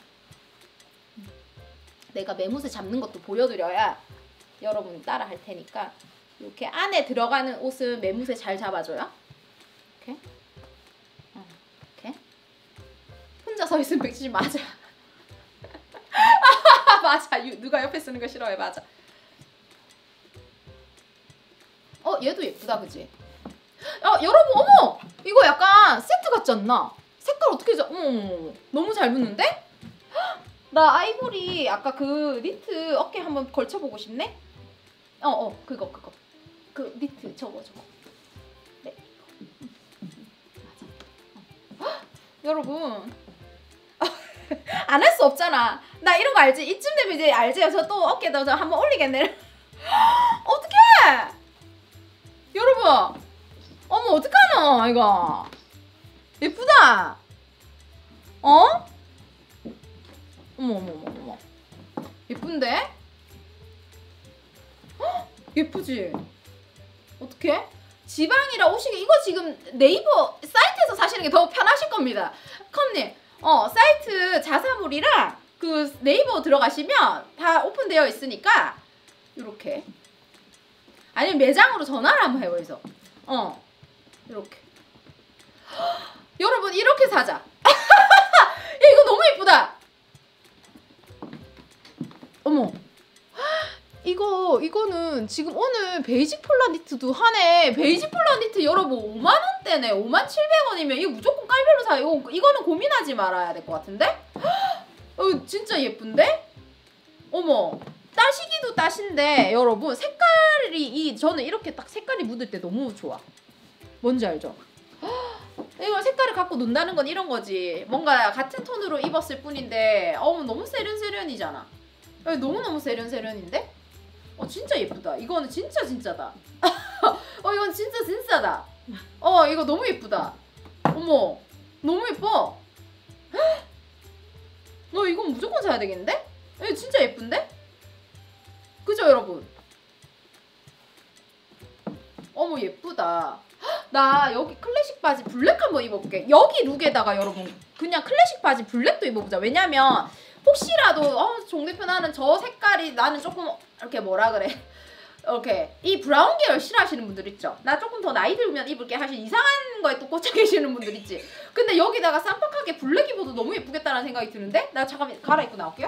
내가 매무새 잡는 것도 보여드려야 여러분이 따라 할 테니까. 이렇게 안에 들어가는 옷은 매무새 잘 잡아줘요. 이렇게. 어, 이렇게. 혼자 서 있으면 백칠십 맞아. 맞아. 누가 옆에 쓰는 거 싫어해. 맞아. 어 얘도 예쁘다 그지? 어 여러분 어머! 이거 약간 세트 같지 않나? 색깔 어떻게 자? 어머 어머 너무 잘 붙는데? 나 아이보리 아까 그 니트 어깨 한번 걸쳐보고 싶네? 어어 어, 그거 그거 그 니트 저거 저거 네 맞아. 어. 헉, 여러분 안 할 수 없잖아. 나 이런 거 알지? 이쯤 되면 이제 알지? 저 또 어깨에다 저 한번 올리겠네. 어떡해! 여러분 어머 어떡하노 이거 예쁘다. 어? 어머 어머 어머 어머 예쁜데? 헉, 예쁘지? 어떡해? 지방이라 오시기 이거 지금 네이버 사이트에서 사시는 게 더 편하실 겁니다. 컴님 어 사이트 자사몰이랑 그 네이버 들어가시면 다 오픈되어 있으니까 요렇게 아니면 매장으로 전화를 한번 해요. 여기서 어 이렇게 여러분 이렇게 사자. 이거 이거는 지금 오늘 베이직 폴라 니트도 하네. 베이직 폴라 니트 여러분 오만 원대네. 오만 칠백 원이면 이거 무조건 깔별로 사요. 이거는 고민하지 말아야 될 것 같은데? 어, 진짜 예쁜데? 어머, 따시기도 따신데 여러분 색깔이 이 저는 이렇게 딱 색깔이 묻을 때 너무 좋아. 뭔지 알죠? 이거 색깔을 갖고 논다는 건 이런 거지. 뭔가 같은 톤으로 입었을 뿐인데 어머 너무 세련세련이잖아. 너무너무 세련세련인데? 어 진짜 예쁘다. 이거는 진짜 진짜다. 어 이건 진짜 진짜다. 어 이거 너무 예쁘다. 어머 너무 예뻐. 어 이건 무조건 사야 되겠는데? 이거 진짜 예쁜데? 그죠 여러분? 어머 예쁘다. 나 여기 클래식 바지 블랙 한번 입어볼게. 여기 룩에다가 여러분 그냥 클래식 바지 블랙도 입어보자. 왜냐면 혹시라도 어, 종 대표 나는 저 색깔이 나는 조금 이렇게 뭐라 그래 이렇게 이 브라운 계열 싫어하시는 분들 있죠. 나 조금 더 나이 들면 입을게 하시는 이상한 거에 또 꽂혀 계시는 분들 있지. 근데 여기다가 쌈박하게 블랙 입어도 너무 예쁘겠다는 생각이 드는데 나 잠깐 갈아입고 나올게요.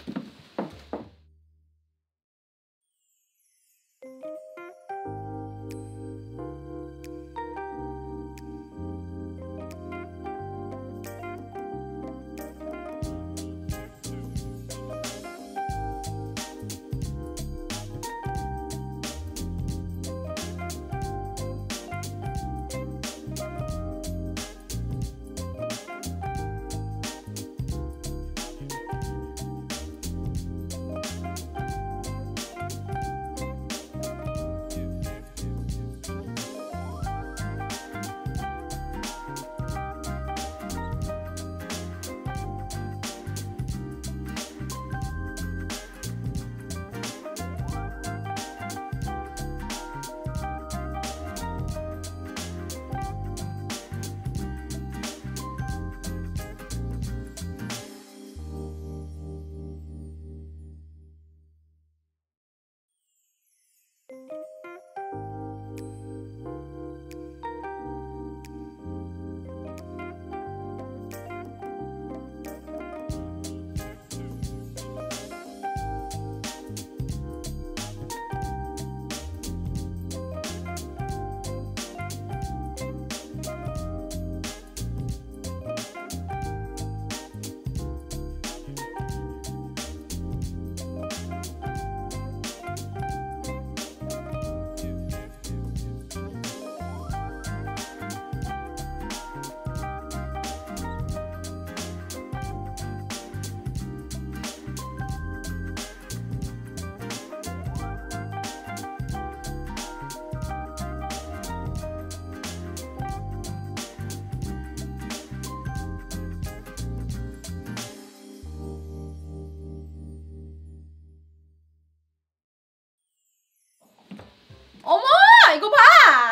어머 이거 봐.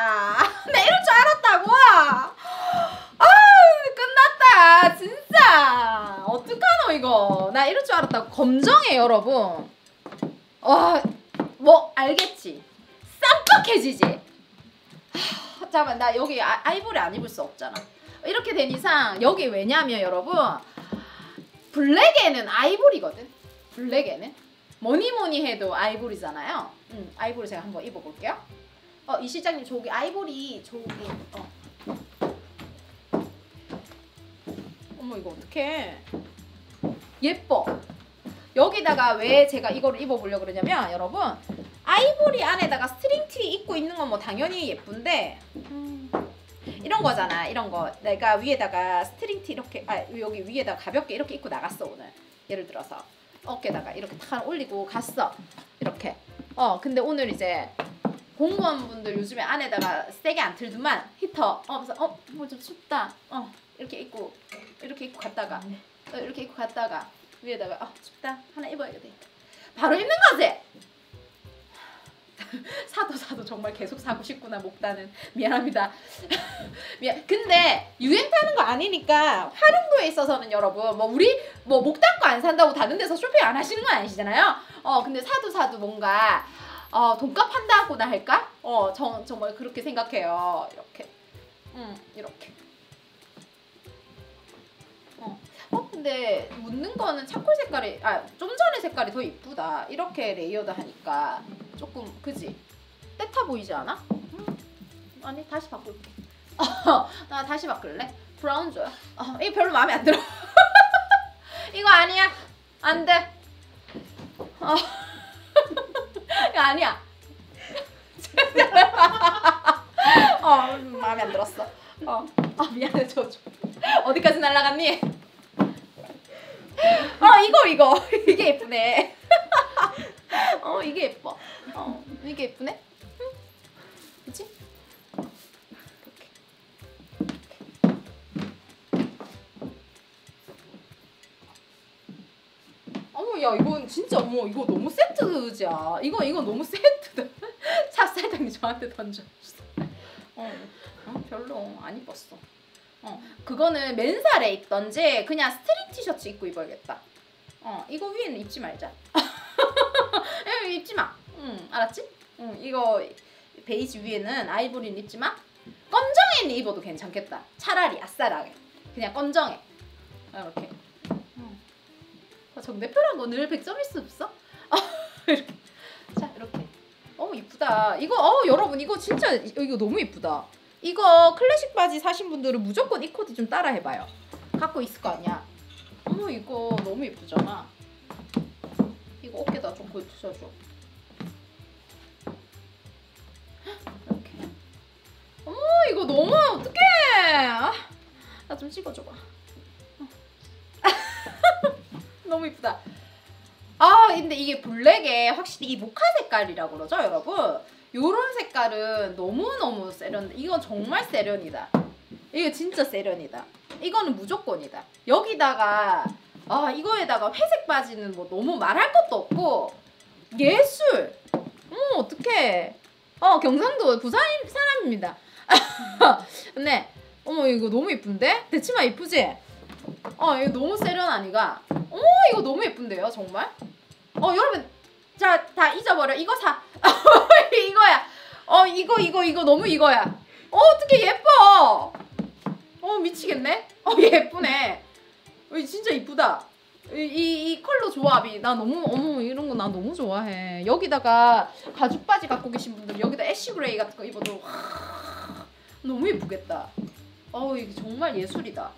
나 이럴 줄 알았다고. 아 끝났다 진짜. 어떡하노 이거. 나 이럴 줄 알았다고. 검정해 여러분. 와 뭐 알겠지. 쌈박해지지. 하, 잠깐만 나 여기 아, 아이보리 안 입을 수 없잖아. 이렇게 된 이상 여기 왜냐면 여러분 블랙에는 아이보리거든. 블랙에는 뭐니 뭐니 해도 아이보리잖아요. 음, 아이보리 제가 한번 입어볼게요. 어, 이 실장님 저기 아이보리 저기 어. 어머 이거 어떡해. 예뻐. 여기다가 왜 제가 이거를 입어보려고 그러냐면 여러분 아이보리 안에다가 스트링티 입고 있는 건 뭐 당연히 예쁜데 음, 이런 거잖아. 이런 거 내가 위에다가 스트링티 이렇게 아 여기 위에다가 가볍게 이렇게 입고 나갔어 오늘. 예를 들어서 어깨다가 이렇게 탁 올리고 갔어. 이렇게. 어 근데 오늘 이제 공무원분들 요즘에 안에다가 세게 안 틀더만 히터. 어 그래서 어 뭐 좀 춥다. 어 이렇게 입고 이렇게 입고 갔다가 어, 이렇게 입고 갔다가 위에다가 어 춥다 하나 입어야겠다. 바로 입는 거지. 사도 사도 정말 계속 사고 싶구나 목단은. 미안합니다. 미안. 근데 유행 타는 거 아니니까 활용도에 있어서는 여러분 뭐 우리 뭐 목단 거 안 산다고 다른 데서 쇼핑 안 하시는 건 아니시잖아요. 어 근데 사도 사도 뭔가 어 돈값 한다고나 할까? 어 정, 정말 그렇게 생각해요. 이렇게 음 이렇게 어, 어 근데 묻는 거는 차콜 색깔이 아 좀 전에 이번에 색깔이 더 이쁘다. 이렇게 레이어드 하니까 조금 그지? 때타 보이지 않아? 음. 아니 다시 바꿀게. 나 다시 바꿀래? 브라운 줘요. 어, 이거 별로 마음에 안 들어. 이거 아니야. 안 돼. 어. 이거 아니야. 어, 마음에 안 들었어. 어, 아 미안해, 저 좀. 어디까지 날아갔니? 어, 이거 이거 이게 예쁘네. 어, 이게 예뻐. 어, 이게 예쁘네. 응? 그치? 어머, 야, 이건 진짜 어머, 이거 너무 세트즈야. 이거 이거 너무 세트다. 찹쌀당이 저한테 던져줬어. 어, 어, 별로 안 이뻤어. 어, 그거는 맨살에 입던지 그냥 스트릿 티셔츠 입고 입어야겠다. 어, 이거 위에는 입지 말자. 에, 입지 마. 응, 알았지? 응, 이거 베이지 위에는 아이보리는 입지 마. 검정에는 입어도 괜찮겠다. 차라리 아싸라게. 그냥 검정에. 이렇게. 응. 정대표란 거 늘 백 점일 수 없어? 이렇게. 자, 이렇게. 어우, 이쁘다. 이거, 어, 여러분, 이거 진짜, 이거 너무 이쁘다. 이거 클래식 바지 사신 분들은 무조건 이 코디 좀 따라 해봐요. 갖고 있을 거 아니야. 어머, 이거 너무 예쁘잖아. 이거 어깨다 좀 걸쳐줘. 이렇게. 어머, 이거 너무 어떡해. 아, 나 좀 찍어줘봐. 너무 이쁘다. 아, 근데 이게 블랙에 확실히 이 모카 색깔이라고 그러죠, 여러분? 요런 색깔은 너무너무 세련. 이건 정말 세련이다. 이거 진짜 세련이다. 이거는 무조건이다. 여기다가 아, 이거에다가 회색 바지는 뭐 너무 말할 것도 없고 예술. 어머, 어떡해. 어, 경상도 부산 사람입니다. 근데 어머, 이거 너무 예쁜데? 대치마 예쁘지? 어, 이거 너무 세련 아니가? 어머, 이거 너무 예쁜데요, 정말? 어, 여러분, 자, 다 잊어버려. 이거 사. 이거야. 어, 이거, 이거, 이거 너무 이거야. 어, 어떡해, 예뻐. 어, 미치겠네. 어, 예쁘네. 어, 진짜 이쁘다. 이, 이, 이 컬러 조합이 나 너무, 어머, 이런 거 나 너무 좋아해. 여기다가 가죽 바지 갖고 계신 분들 여기다 애쉬 그레이 같은 거 입어도 와, 너무 예쁘겠다. 어우, 이게 정말 예술이다.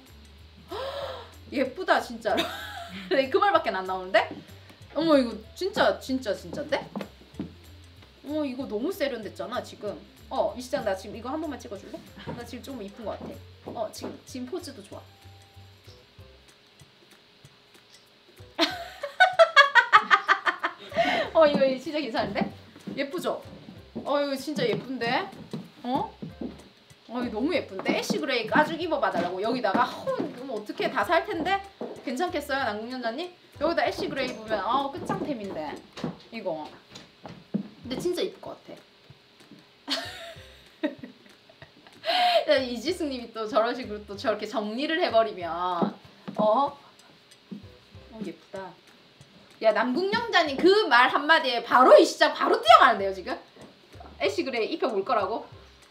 예쁘다, 진짜로. 그 말밖에 안 나오는데? 어머, 이거 진짜 진짜 진짜인데? 어, 이거 너무 세련됐잖아 지금. 어, 이시장 나 지금 이거 한 번만 찍어줄래? 나 지금 조금 이쁜 것 같아. 어, 지금 지금 포즈도 좋아. 어, 이거 진짜 괜찮은데? 예쁘죠? 어, 이거 진짜 예쁜데? 어? 어, 이거 너무 예쁜데? 애쉬 그레이 가죽 입어봐달라고. 여기다가 어, 그럼 어떻게 다 살 텐데? 괜찮겠어요, 남궁연자님? 여기다 애쉬 그레이 입으면 아, 끝장템인데 이거. 근데 진짜 이쁠 것 같아. 이지승님이 또 저런 식으로 또 저렇게 정리를 해버리면 어? 어, 예쁘다. 야, 남궁영자님 그 말 한마디에 바로 이 시장 바로 뛰어가는데요 지금? 애쉬 그레이 입혀볼 거라고?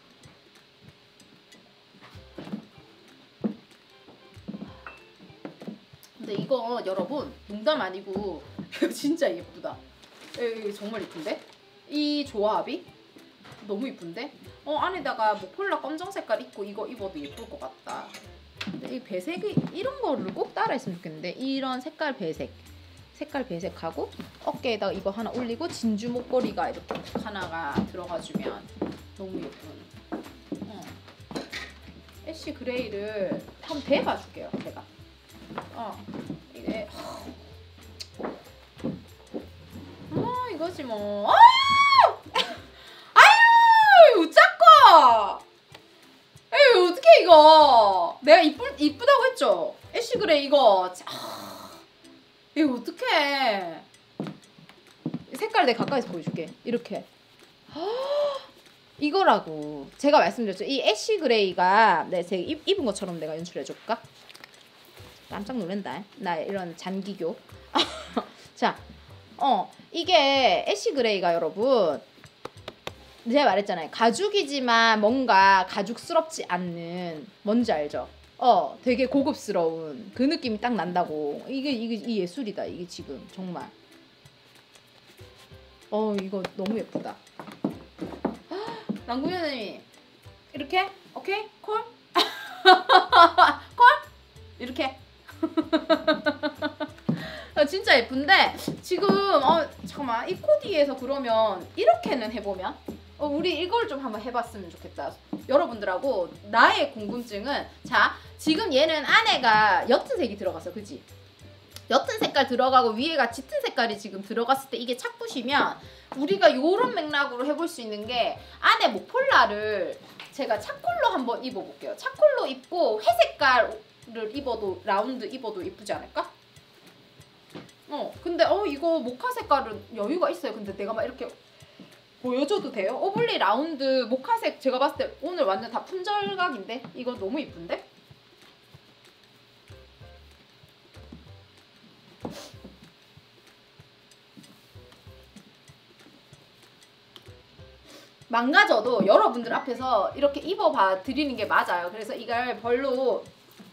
근데 이거 여러분 농담 아니고 이거 진짜 예쁘다. 이거 정말 예쁜데? 이 조합이 너무 예쁜데? 어, 안에다가 뭐 폴라 검정 색깔 입고 이거 입어도 예쁠 것 같다. 근데 이 배색이 이런 거를 꼭 따라 했으면 좋겠는데, 이런 색깔 배색 색깔 배색하고 어깨에다가 이거 하나 올리고 진주 목걸이가 이렇게 하나가 들어가주면 너무 예쁜. 어. 애쉬 그레이를 한번 대봐줄게요 제가. 어, 이게 어, 이거지 뭐. 아유! 아유! 웃자꺼! 에이, 어떡해 이거. 내가 이쁘, 이쁘다고 했죠? 애쉬 그레이 이거. 아, 이거 어떡해. 색깔 내가 가까이서 보여줄게. 이렇게. 이거라고. 제가 말씀드렸죠. 이 애쉬 그레이가 네, 제가 입, 입은 것처럼 내가 연출해줄까? 깜짝 놀란다. 나 이런 잔기교. 자, 어, 이게 애쉬 그레이가 여러분, 제가 말했잖아요. 가죽이지만 뭔가 가죽스럽지 않는, 뭔지 알죠? 어, 되게 고급스러운 그 느낌이 딱 난다고. 이게 이게 이 예술이다. 이게 지금 정말. 어 이거 너무 예쁘다. 남궁현님 이렇게 오케이 콜 콜 이렇게 진짜 예쁜데 지금 어 잠깐만 이 코디에서 그러면 이렇게는 해보면 어, 우리 이걸 좀 한번 해봤으면 좋겠다. 여러분들하고 나의 궁금증은 자 지금 얘는 안에가 옅은 색이 들어갔어 그지? 옅은 색깔 들어가고 위에가 짙은 색깔이 지금 들어갔을 때 이게 착붙이면 우리가 요런 맥락으로 해볼 수 있는 게 안에 목폴라를 제가 차콜로 한번 입어볼게요. 차콜로 입고 회색깔을 입어도 라운드 입어도 이쁘지 않을까? 어 근데 어 이거 모카 색깔은 여유가 있어요. 근데 내가 막 이렇게 보여줘도 돼요? 오블리 라운드 모카색 제가 봤을 때 오늘 완전 다 품절각인데 이거 너무 이쁜데? 망가져도 여러분들 앞에서 이렇게 입어봐 드리는 게 맞아요. 그래서 이걸 별로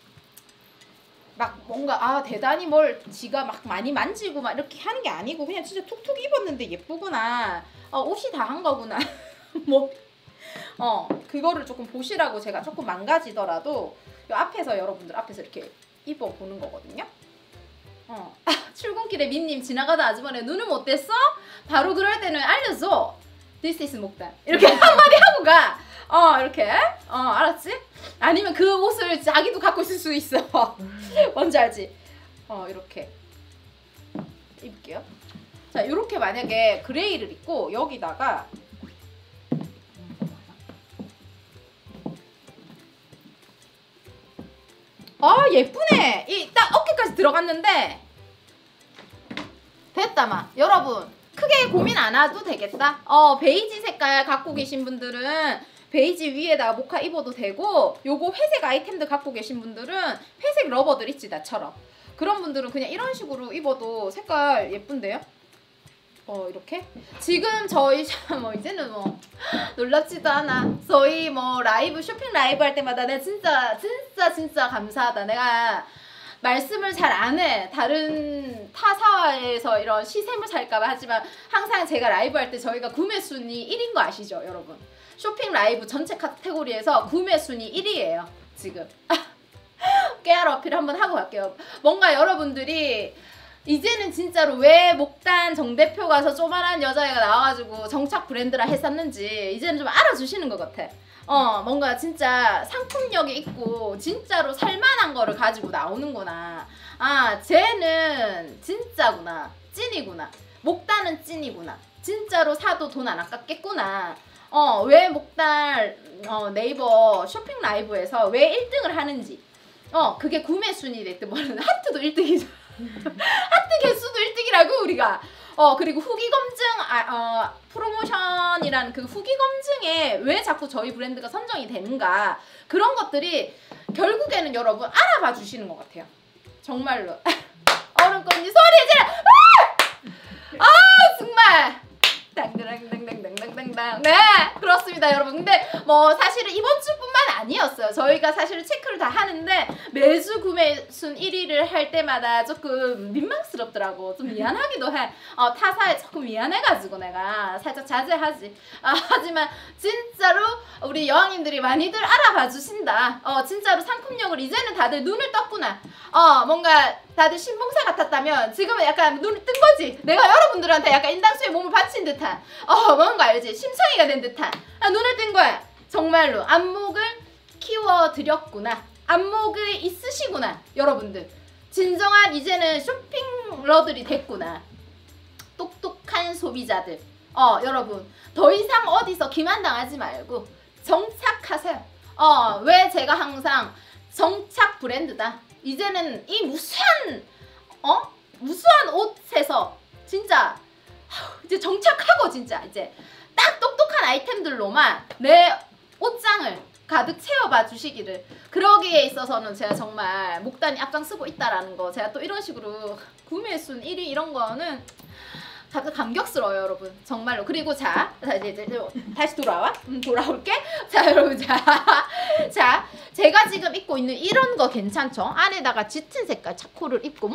막 뭔가 아 대단히 뭘 지가 막 많이 만지고 막 이렇게 하는 게 아니고 그냥 진짜 툭툭 입었는데 예쁘구나. 어 옷이 다 한 거구나. 뭐 어 그거를 조금 보시라고 제가 조금 망가지더라도 요 앞에서 여러분들 앞에서 이렇게 입어보는 거거든요. 어 아, 출근길에 민님 지나가다 아주머니 눈을 못 뗐어? 바로 그럴 때는 알려줘. This is 목단 이렇게 한마디 하고 가. 어 이렇게 어 알았지? 아니면 그 옷을 자기도 갖고 있을 수 있어. 뭔지 알지? 어 이렇게 입을게요. 자 이렇게 만약에 그레이를 입고 여기다가 아 예쁘네. 이 딱 어깨까지 들어갔는데 됐다 마 여러분 크게 고민 안 해도 되겠다. 어 베이지 색깔 갖고 계신 분들은 베이지 위에다가 모카 입어도 되고 요거 회색 아이템들 갖고 계신 분들은 회색 러버들 있지 나처럼 그런 분들은 그냥 이런 식으로 입어도 색깔 예쁜데요? 어 이렇게 지금 저희 뭐 이제는 뭐 놀랍지도 않아. 저희 뭐 라이브 쇼핑 라이브 할 때마다 내가 진짜 진짜 진짜 감사하다. 내가 말씀을 잘 안 해. 다른 타사에서 이런 시샘을 살까봐 하지만 항상 제가 라이브 할 때 저희가 구매 순위 일인 거 아시죠 여러분? 쇼핑 라이브 전체 카테고리에서 구매 순위 일 위예요 지금. 깨알 어필 한번 하고 갈게요. 뭔가 여러분들이 이제는 진짜로 왜 목단 정대표 가서 조만한 여자애가 나와가지고 정착 브랜드라 했었는지 이제는 좀 알아주시는 것 같아. 어 뭔가 진짜 상품력이 있고 진짜로 살만한 거를 가지고 나오는구나. 아 쟤는 진짜구나. 찐이구나. 목단은 찐이구나. 진짜로 사도 돈 안 아깝겠구나. 어 왜 목단 어, 네이버 쇼핑 라이브에서 왜 일 등을 하는지 어 그게 구매 순위 됐든 뭐는 하트도 일 등이죠. 하트 개수도 일 등이라고 우리가. 어 그리고 후기 검증 아, 어, 프로모션이라는 그 후기 검증에 왜 자꾸 저희 브랜드가 선정이 되는가 그런 것들이 결국에는 여러분 알아봐 주시는 것 같아요. 정말로. 얼음꽃이 소리 지르. 아! 아 정말. 당당당당당당당당. 네 그렇습니다 여러분. 근데 뭐 사실은 이번 주뿐만 아니었어요. 저희가 사실은 체크를 다 하는데 매주 구매 순 일 위를 할 때마다 조금 민망스럽더라고. 좀 미안하기도 해. 어, 타사에 조금 미안해가지고 내가 살짝 자제하지. 아, 하지만 진짜로 우리 여왕님들이 많이들 알아봐 주신다. 어 진짜로 상품력을 이제는 다들 눈을 떴구나. 어 뭔가 다들 신봉사 같았다면 지금은 약간 눈을 뜬 거지. 내가 여러분들한테 약간 인당수에 몸을 바친 듯한 어 뭔가 알지? 심청이가 된 듯한 아, 눈을 뜬 거야. 정말로 안목을 키워드렸구나. 안목이 있으시구나 여러분들. 진정한 이제는 쇼핑러들이 됐구나. 똑똑한 소비자들. 어 여러분 더 이상 어디서 기만당하지 말고 정착하세요. 어 왜 제가 항상 정착 브랜드다. 이제는 이 무수한 어 무수한 옷에서 진짜 이제 정착하고 진짜 이제 딱 똑똑한 아이템들로만 내 옷장을 가득 채워봐 주시기를. 그러기에 있어서는 제가 정말 목단이 앞장서고 있다라는 거 제가 또 이런 식으로 구매 순 일 위 이런 거는 다들 감격스러워요 여러분 정말로. 그리고 자, 자 이제, 이제 다시 돌아와 음, 돌아올게. 자 여러분 자, 자 제가 지금 입고 있는 이런 거 괜찮죠? 안에다가 짙은 색깔 차코를 입고 뭐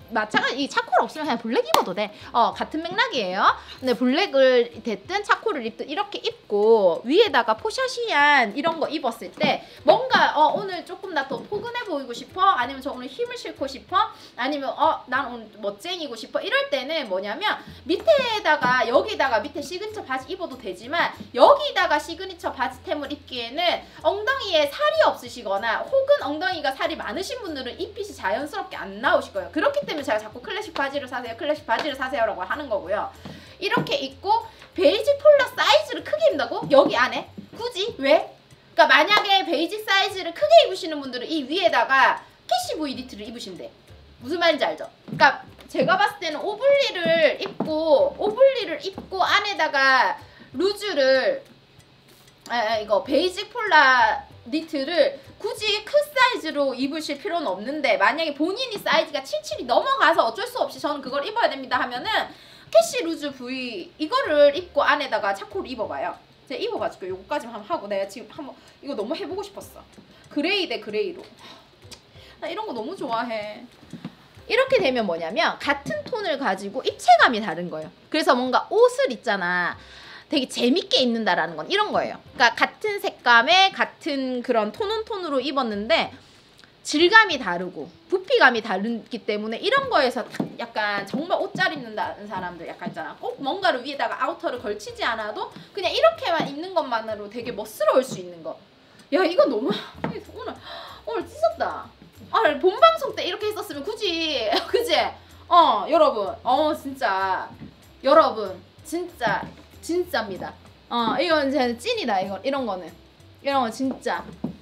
마찬가지 이 차콜 없으면 그냥 블랙 입어도 돼. 어 같은 맥락이에요. 근데 블랙을 됐든 차콜을 입든 이렇게 입고 위에다가 포샤시한 이런 거 입었을 때 뭔가 어 오늘 조금 나 더 포근해 보이고 싶어. 아니면 저 오늘 힘을 실고 싶어. 아니면 어 난 오늘 멋쟁이고 싶어. 이럴 때는 뭐냐면 밑에다가 여기다가 밑에 시그니처 바지 입어도 되지만 여기다가 시그니처 바지템을 입기에는 엉덩이에 살이 없으시거나 혹은 엉덩이가 살이 많으신 분들은 이 핏이 자연스럽게 안 나오실 거예요. 그렇기 때문에 제가 자꾸 클래식 바지를 사세요 클래식 바지를 사세요 라고 하는 거고요. 이렇게 입고 베이지 폴라 사이즈를 크게 입는다고? 여기 안에? 굳이? 왜? 그러니까 만약에 베이지 사이즈를 크게 입으시는 분들은 이 위에다가 캐시 보이 니트를 입으신대. 무슨 말인지 알죠? 그러니까 제가 봤을 때는 오블리를 입고 오블리를 입고 안에다가 루즈를 아, 아 이거 베이지 폴라 니트를 굳이 큰 사이즈로 입으실 필요는 없는데 만약에 본인이 사이즈가 칠십칠이 넘어가서 어쩔 수 없이 저는 그걸 입어야 됩니다 하면은 캐시 루즈 V 이거를 입고 안에다가 차콜을 입어봐요. 제가 입어가지고 요거까지 한번 하고 내가 지금 한번 이거 너무 해보고 싶었어. 그레이 대 그레이로. 나 이런 거 너무 좋아해. 이렇게 되면 뭐냐면 같은 톤을 가지고 입체감이 다른 거예요. 그래서 뭔가 옷을 있잖아. 되게 재밌게 입는다라는 건 이런 거예요. 그러니까 같은 색감에 같은 그런 톤온톤으로 입었는데 질감이 다르고 부피감이 다르기 때문에 이런 거에서 약간 정말 옷 잘 입는다는 사람들 약간 있잖아. 꼭 뭔가를 위에다가 아우터를 걸치지 않아도 그냥 이렇게만 입는 것만으로 되게 멋스러울 수 있는 거. 야 이거 너무 오늘 오늘 찢었다. 아 본방송 때 이렇게 했었으면 굳이 그지? 어 여러분 어 진짜 여러분 진짜 진짜입니다. 어 이건 제 찐이다. 이거 이런 거는 이런 거 진짜.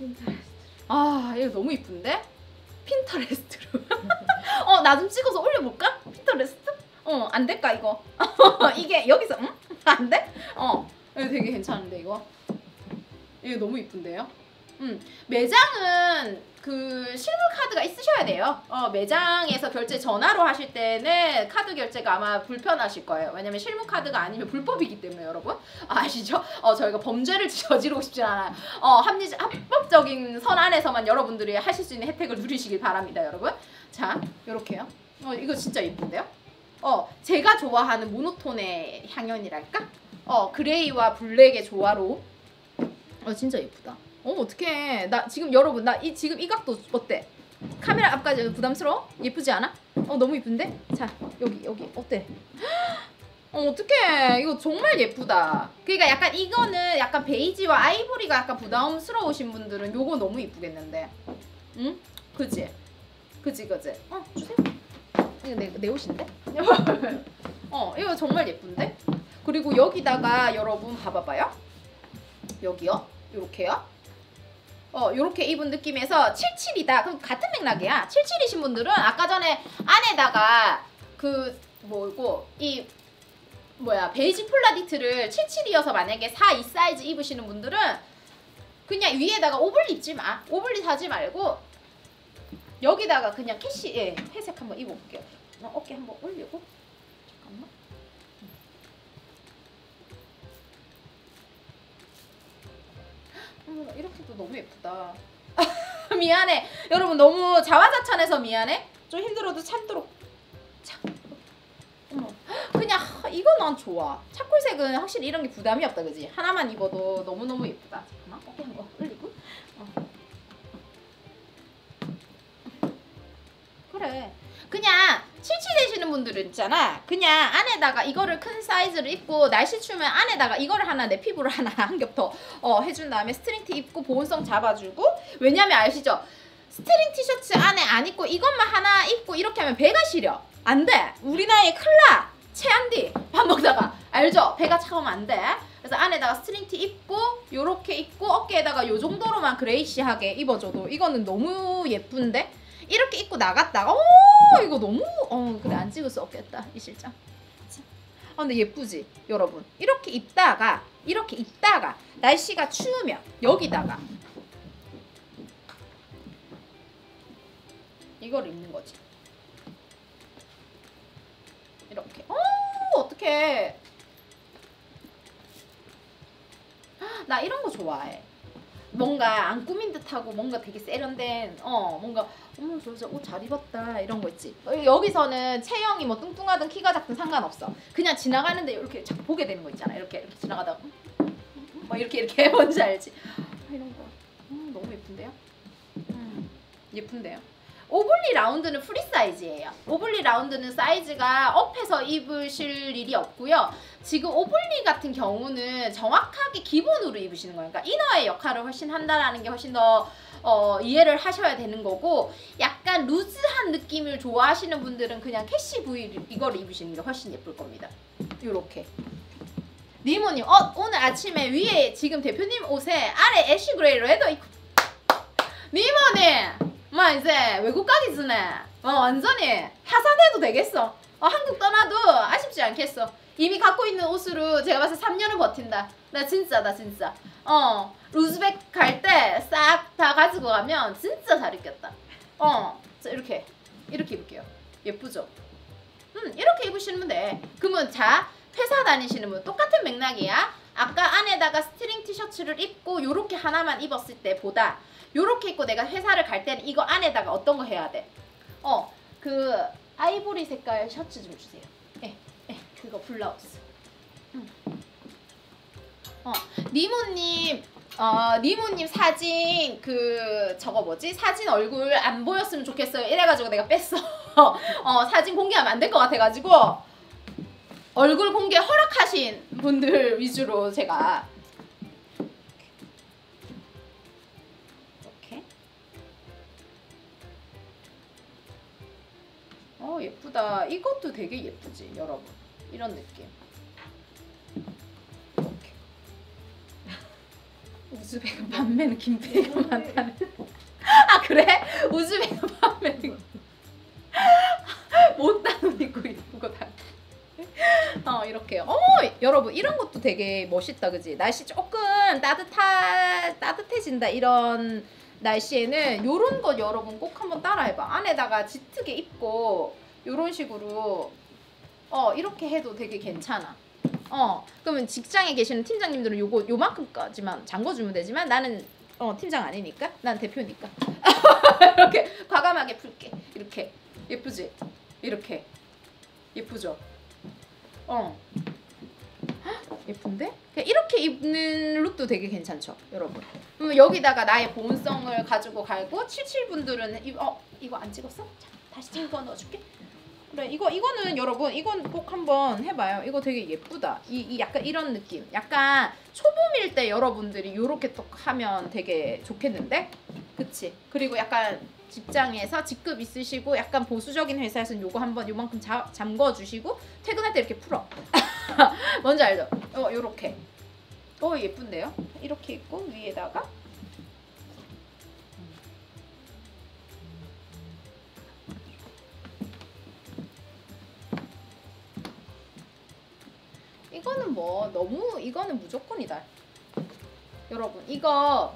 아 이거 너무 이쁜데? 핀터레스트로. 어 나 좀 찍어서 올려볼까? 핀터레스트? 어 안 될까 이거? 이게 여기서 응? 안 돼? 어 이거 되게 괜찮은데 이거? 이거 너무 이쁜데요? 음 매장은 그 실물 카드가 있으셔야 돼요. 어 매장에서 결제 전화로 하실 때는 카드 결제가 아마 불편하실 거예요. 왜냐면 실물 카드가 아니면 불법이기 때문에 여러분 아, 아시죠? 어 저희가 범죄를 저지르고 싶진 않아요. 어 합리 합법적인 선 안에서만 여러분들이 하실 수 있는 혜택을 누리시길 바랍니다, 여러분. 자, 요렇게요. 어 이거 진짜 예쁜데요? 어 제가 좋아하는 모노톤의 향연이랄까? 어 그레이와 블랙의 조화로. 어 진짜 예쁘다. 어머 어떡해. 나 지금 여러분 나 이 지금 이 각도 어때? 카메라 앞까지 부담스러워? 예쁘지 않아? 어 너무 예쁜데? 자 여기 여기 어때? 어 어떡해. 이거 정말 예쁘다. 그러니까 약간 이거는 약간 베이지와 아이보리가 약간 부담스러우신 분들은 요거 너무 예쁘겠는데. 응? 그치? 그치 그치? 어 주세요. 이거 내, 내 옷인데? 어 이거 정말 예쁜데? 그리고 여기다가 여러분 봐봐봐요. 여기요? 요렇게요? 어 요렇게 입은 느낌에서 칠십칠이다. 그럼 같은 맥락이야. 칠십칠이신 분들은 아까 전에 안에다가 그 뭐고 이 뭐야 베이지 폴라 니트를 칠십칠이어서 만약에 사, 이 사이즈 입으시는 분들은 그냥 위에다가 오블리 입지 마. 오블리 사지 말고 여기다가 그냥 캐시 예, 회색 한번 입어볼게요. 어, 어깨 한번 올리고 잠깐만. 어머 이렇게도 너무 예쁘다. 미안해 여러분 너무 자화자찬해서 미안해. 좀 힘들어도 참도록 참. 어머 그냥 이거 난 좋아. 차콜색은 확실히 이런 게 부담이 없다 그지? 하나만 입어도 너무너무 예쁘다. 잠깐만 어깨 한번 올리고 어. 그래 그냥 칠칠되시는 분들은 있잖아. 그냥 안에다가 이거를 큰 사이즈를 입고 날씨 추우면 안에다가 이거를 하나 내 피부를 하나 한 겹 더 어, 해준 다음에 스트링 티 입고 보온성 잡아주고. 왜냐면 아시죠? 스트링 티셔츠 안에 안 입고 이것만 하나 입고 이렇게 하면 배가 시려. 안 돼. 우리 나이에 큰일 나. 체한디 밥 먹다가 알죠? 배가 차가우면 안 돼. 그래서 안에다가 스트링 티 입고 요렇게 입고 어깨에다가 요 정도로만 그레이시하게 입어줘도 이거는 너무 예쁜데? 이렇게 입고 나갔다가 오 이거 너무 어 그래 안 찍을 수 없겠다 이 실장. 아 근데 예쁘지 여러분. 이렇게 입다가 이렇게 입다가 날씨가 추우면 여기다가 이걸 입는 거지. 이렇게 어 어떡해. 나 이런 거 좋아해. 뭔가 안 꾸민 듯하고 뭔가 되게 세련된 어 뭔가 어머 저 여자 옷 잘 입었다 이런 거 있지. 여기서는 체형이 뭐 뚱뚱하든 키가 작든 상관없어. 그냥 지나가는데 이렇게 자꾸 보게 되는 거 있잖아. 이렇게 이렇게 지나가다가 막 이렇게 이렇게 뭔지 알지? 아, 이런 거 음, 너무 예쁜데요? 음, 예쁜데요? 오블리 라운드는 프리 사이즈예요. 오블리 라운드는 사이즈가 업해서 입으실 일이 없고요. 지금 오블리 같은 경우는 정확하게 기본으로 입으시는 거예요. 그러니까 이너의 역할을 훨씬 한다는 게 훨씬 더 어, 이해를 하셔야 되는 거고, 약간 루즈한 느낌을 좋아하시는 분들은 그냥 캐시 부위 이걸 입으시는 게 훨씬 예쁠 겁니다. 요렇게. 니모님, 어, 오늘 아침에 위에 지금 대표님 옷에 아래 애쉬 그레이로 해도 있고. 니모님! 마 이제 외국 가기 전에 어, 완전히 하산해도 되겠어. 어, 한국 떠나도 아쉽지 않겠어. 이미 갖고 있는 옷으로 제가 봤을 때 삼 년은 버틴다. 나 진짜 나 진짜 어 우즈벡 갈 때 싹 다 가지고 가면 진짜 잘 입겠다. 어 자, 이렇게 이렇게 입을게요. 예쁘죠? 음 이렇게 입으시면 돼. 그러면 자 회사 다니시는 분 똑같은 맥락이야. 아까 안에다가 스트링 티셔츠를 입고 요렇게 하나만 입었을 때보다 요렇게 입고 내가 회사를 갈 때는 이거 안에다가 어떤 거 해야 돼? 어, 그 아이보리 색깔 셔츠 좀 주세요. 예, 예, 그거 블라우스. 음. 어, 니모님, 어, 니모님 사진 그 저거 뭐지? 사진 얼굴 안 보였으면 좋겠어요. 이래가지고 내가 뺐어. 어, 사진 공개하면 안 될 것 같아가지고 얼굴 공개 허락하신 분들 위주로 제가. 어 예쁘다. 이것도 되게 예쁘지 여러분. 이런 느낌. 이렇게. 우즈벡은 판매는 김태희가 많다네. 아 그래? 우즈벡은 판매는 못다는 입고 이쁘고 다. 어 이렇게. 어 여러분 이런 것도 되게 멋있다 그지? 날씨 조금 따뜻하 따뜻해진다 이런 날씨에는 요런 거 여러분 꼭 한번 따라해봐. 안에다가 짙게 입고 요런 식으로 어 이렇게 해도 되게 괜찮아. 어 그러면 직장에 계시는 팀장님들은 요거 요만큼까지만 잠궈주면 되지만 나는 어 팀장 아니니까 난 대표니까 이렇게 과감하게 풀게. 이렇게 예쁘지? 이렇게 예쁘죠? 어 예쁜데? 이렇게 입는 룩도 되게 괜찮죠 여러분. 그러면 여기다가 나의 보온성을 가지고 갈고 칠십칠 분들은 이, 어 이거 안 찍었어? 자, 다시 찍어 넣어줄게. 그래 이거 이거는 여러분 이건 꼭 한번 해봐요. 이거 되게 예쁘다. 이, 이 약간 이런 느낌. 약간 초봄일 때 여러분들이 요렇게 또 하면 되게 좋겠는데? 그치? 그리고 약간 직장에서 직급 있으시고 약간 보수적인 회사에서는 요거 한번 요만큼 자, 잠궈주시고 퇴근할 때 이렇게 풀어. 뭔지 알죠? 어 요렇게. 어 예쁜데요? 이렇게 입고 위에다가 이거는 뭐 너무 이거는 무조건이다. 여러분 이거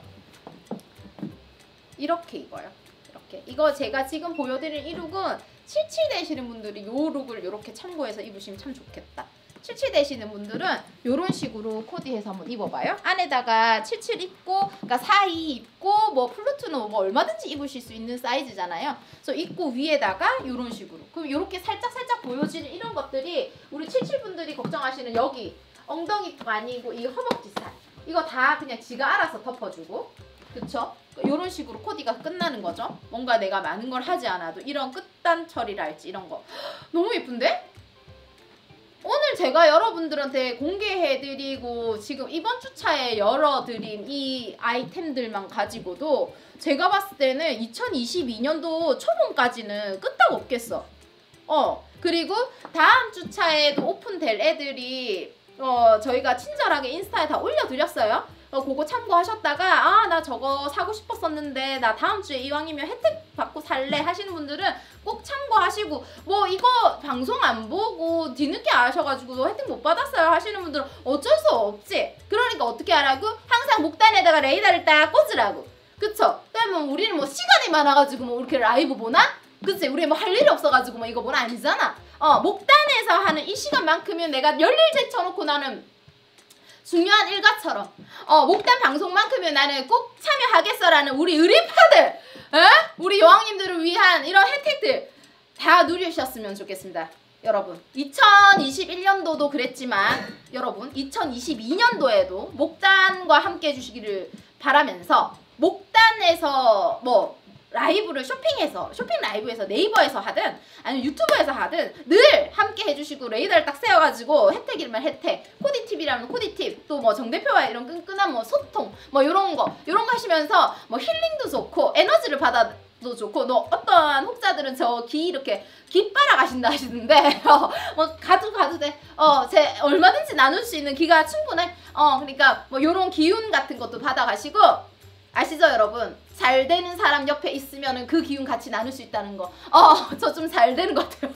이렇게 입어요. 이렇게 이거 제가 지금 보여드릴 이 룩은 칠칠 되시는 분들이 요 룩을 이렇게 참고해서 입으시면 참 좋겠다. 칠칠 되시는 분들은 이런 식으로 코디해서 한번 입어봐요. 안에다가 칠칠 입고, 그러니까 사이 입고, 뭐 플루트는 뭐 얼마든지 입으실 수 있는 사이즈잖아요. 그래서 입고 위에다가 이런 식으로. 그럼 이렇게 살짝 살짝 보여지는 이런 것들이 우리 칠칠 분들이 걱정하시는 여기 엉덩이가 아니고 이 허벅지 살. 이거 다 그냥 지가 알아서 덮어주고, 그쵸? 이런 식으로 코디가 끝나는 거죠. 뭔가 내가 많은 걸 하지 않아도 이런 끝단 처리랄지 이런 거 너무 예쁜데? 오늘 제가 여러분들한테 공개해드리고 지금 이번 주차에 열어드린 이 아이템들만 가지고도 제가 봤을 때는 이천이십이 년도 초봄까지는 끄떡 없겠어. 어 그리고 다음 주차에도 오픈될 애들이 어 저희가 친절하게 인스타에 다 올려드렸어요. 어, 그거 참고하셨다가 아 나 저거 사고 싶었었는데 나 다음 주에 이왕이면 혜택 받고 살래 하시는 분들은 꼭 참고하시고, 뭐 이거 방송 안 보고 뒤늦게 아셔가지고 혜택 못 받았어요 하시는 분들은 어쩔 수 없지. 그러니까 어떻게 하라고? 항상 목단에다가 레이더를 딱 꽂으라고. 그쵸? 그러면 우리는 뭐 시간이 많아가지고 뭐 이렇게 라이브 보나? 그치? 우리 뭐 할 일이 없어가지고 뭐 이거 보나? 아니잖아. 어 목단에서 하는 이 시간만큼은 내가 열일 제쳐놓고 나는
중요한 일과처럼 어 목단 방송만큼은 나는 꼭 참여하겠어라는 우리 의리파들, 에? 우리 여왕님들을 위한 이런 혜택들 다 누리셨으면 좋겠습니다. 여러분 이천이십일 년도도 그랬지만 여러분 이천이십이 년도에도 목단과 함께 해주시기를 바라면서, 목단에서 뭐 라이브를 쇼핑해서 쇼핑 라이브에서 네이버에서 하든 아니면 유튜브에서 하든 늘 함께 해주시고 레이더를 딱 세워가지고 혜택이면 혜택, 코디팁이라면 코디팁, 또 뭐 정대표와 이런 끈끈한 뭐 소통 뭐 요런 거 요런 거 하시면서 뭐 힐링도 좋고 에너지를 받아도 좋고, 너 어떠한 혹자들은 저 기 이렇게 기 빨아 가신다 하시는데 어, 뭐 가도 가도 돼. 어, 제 얼마든지 나눌 수 있는 기가 충분해. 어, 그러니까 뭐 요런 기운 같은 것도 받아 가시고, 아시죠 여러분? 잘 되는 사람 옆에 있으면은 그 기운 같이 나눌 수 있다는 거. 어, 저 좀 잘 되는 것 같아요.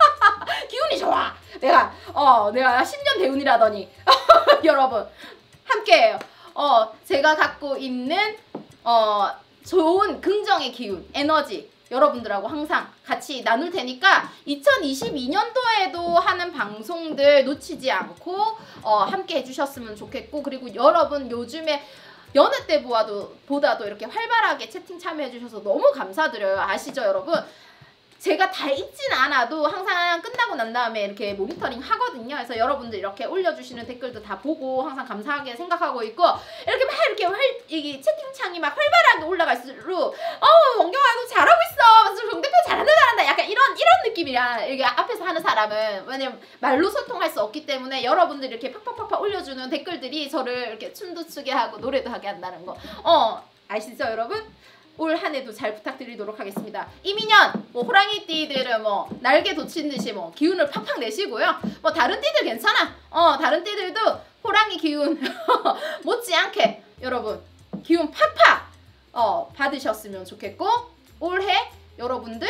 기운이 좋아. 내가 어, 내가 십 년 대운이라더니 여러분 함께해요. 어, 제가 갖고 있는 어 좋은 긍정의 기운, 에너지 여러분들하고 항상 같이 나눌 테니까 이천이십이 년도에도 하는 방송들 놓치지 않고 어, 함께 해주셨으면 좋겠고, 그리고 여러분 요즘에 여느 때 보아도, 보다도 이렇게 활발하게 채팅 참여해주셔서 너무 감사드려요. 아시죠 여러분? 제가 다 읽진 않아도 항상 끝나고 난 다음에 이렇게 모니터링 하거든요. 그래서 여러분들 이렇게 올려주시는 댓글도 다 보고 항상 감사하게 생각하고 있고, 이렇게 막 이렇게 활, 이 채팅창이 막 활발하게 올라갈수록 어 원경아 너 잘하고 있어, 정대표 잘한다 잘한다, 약간 이런 이런 느낌이야. 이게 앞에서 하는 사람은 왜냐면 말로 소통할 수 없기 때문에 여러분들이 이렇게 팍팍팍팍 올려주는 댓글들이 저를 이렇게 춤도 추게 하고 노래도 하게 한다는 거. 어 아시죠 여러분? 올 한 해도 잘 부탁드리도록 하겠습니다. 이민년 뭐 호랑이 띠들은 뭐 날개 돋친 듯이 뭐 기운을 팍팍 내시고요. 뭐 다른 띠들 괜찮아. 어 다른 띠들도 호랑이 기운 못지않게 여러분 기운 팍팍 어 받으셨으면 좋겠고, 올해 여러분들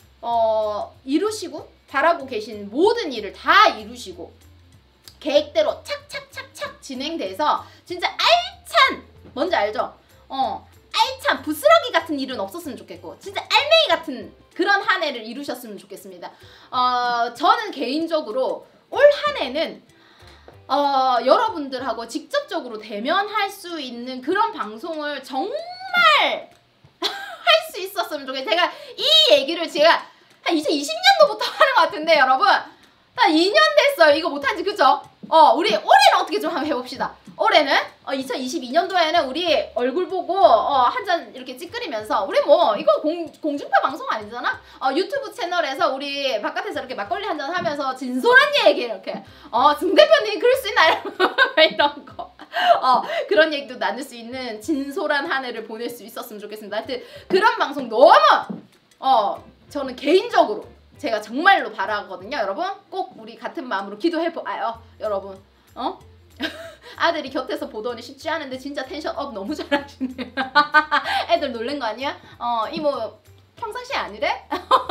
어 이루시고 바라고 계신 모든 일을 다 이루시고 계획대로 착착착착 진행돼서 진짜 알찬, 뭔지 알죠? 어 알찬 부스러기 같은 일은 없었으면 좋겠고 진짜 알맹이 같은 그런 한 해를 이루셨으면 좋겠습니다. 어, 저는 개인적으로 올 한 해는 어, 여러분들하고 직접적으로 대면할 수 있는 그런 방송을 정말 할 수 있었으면 좋겠어요. 제가 이 얘기를 제가 한 이천이십 년도부터 하는 것 같은데 여러분 한 이 년 됐어요. 이거 못한지. 그죠? 어, 우리 올해는 어떻게 좀 한번 해봅시다. 올해는 어, 이천이십이 년도에는 우리 얼굴 보고 어, 한 잔 이렇게 찌끄리면서, 우리 뭐 이거 공, 공중파 방송 아니잖아? 어, 유튜브 채널에서 우리 바깥에서 이렇게 막걸리 한 잔 하면서 진솔한 얘기 이렇게 어, 정 대표님 그럴 수 있나요? 이런 거 어, 그런 얘기도 나눌 수 있는 진솔한 한 해를 보낼 수 있었으면 좋겠습니다. 하여튼 그런 방송 너무 어, 저는 개인적으로 제가 정말로 바라거든요. 여러분 꼭 우리 같은 마음으로 기도해봐요 여러분. 어? 아들이 곁에서 보더니 쉽지 않은데 진짜 텐션 업 너무 잘하시네. 애들 놀란 거 아니야? 어, 이모 평상시에 아니래?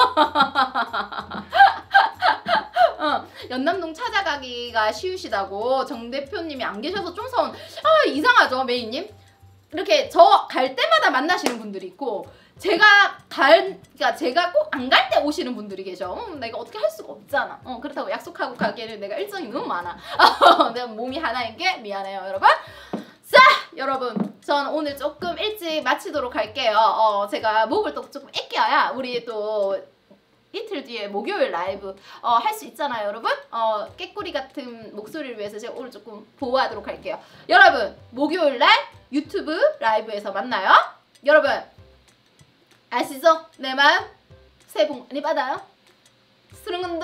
어, 연남동 찾아가기가 쉬우시다고 정 대표님이 안 계셔서 좀 서운. 아 이상하죠 메이님? 이렇게 저 갈 때마다 만나시는 분들이 있고 제가 갈, 그러니까 제가 꼭 안 갈 때 오시는 분들이 계셔. 음, 내가 어떻게 할 수가 없잖아. 어, 그렇다고 약속하고 가기에는 내가 일정이 너무 많아. 내가 몸이 하나인 게 미안해요, 여러분. 자, 여러분, 전 오늘 조금 일찍 마치도록 할게요. 어, 제가 목을 또 조금 아껴야 우리 또 이틀 뒤에 목요일 라이브 어, 할 수 있잖아요, 여러분. 어, 깨꼬리 같은 목소리를 위해서 제가 오늘 조금 보호하도록 할게요. 여러분, 목요일 날 유튜브 라이브에서 만나요. 여러분, 아시죠? 내 마음 새해 복 많이 받아요. 수릉운동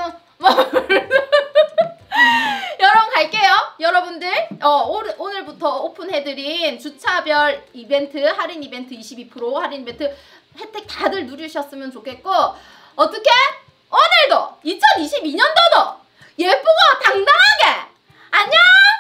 여러분 갈게요. 여러분들 어, 오늘, 오늘부터 오픈해드린 주차별 이벤트 할인 이벤트 이십이 퍼센트 할인 이벤트 혜택 다들 누리셨으면 좋겠고, 어떻게? 오늘도 이천이십이 년도도 예쁘고 당당하게 안녕!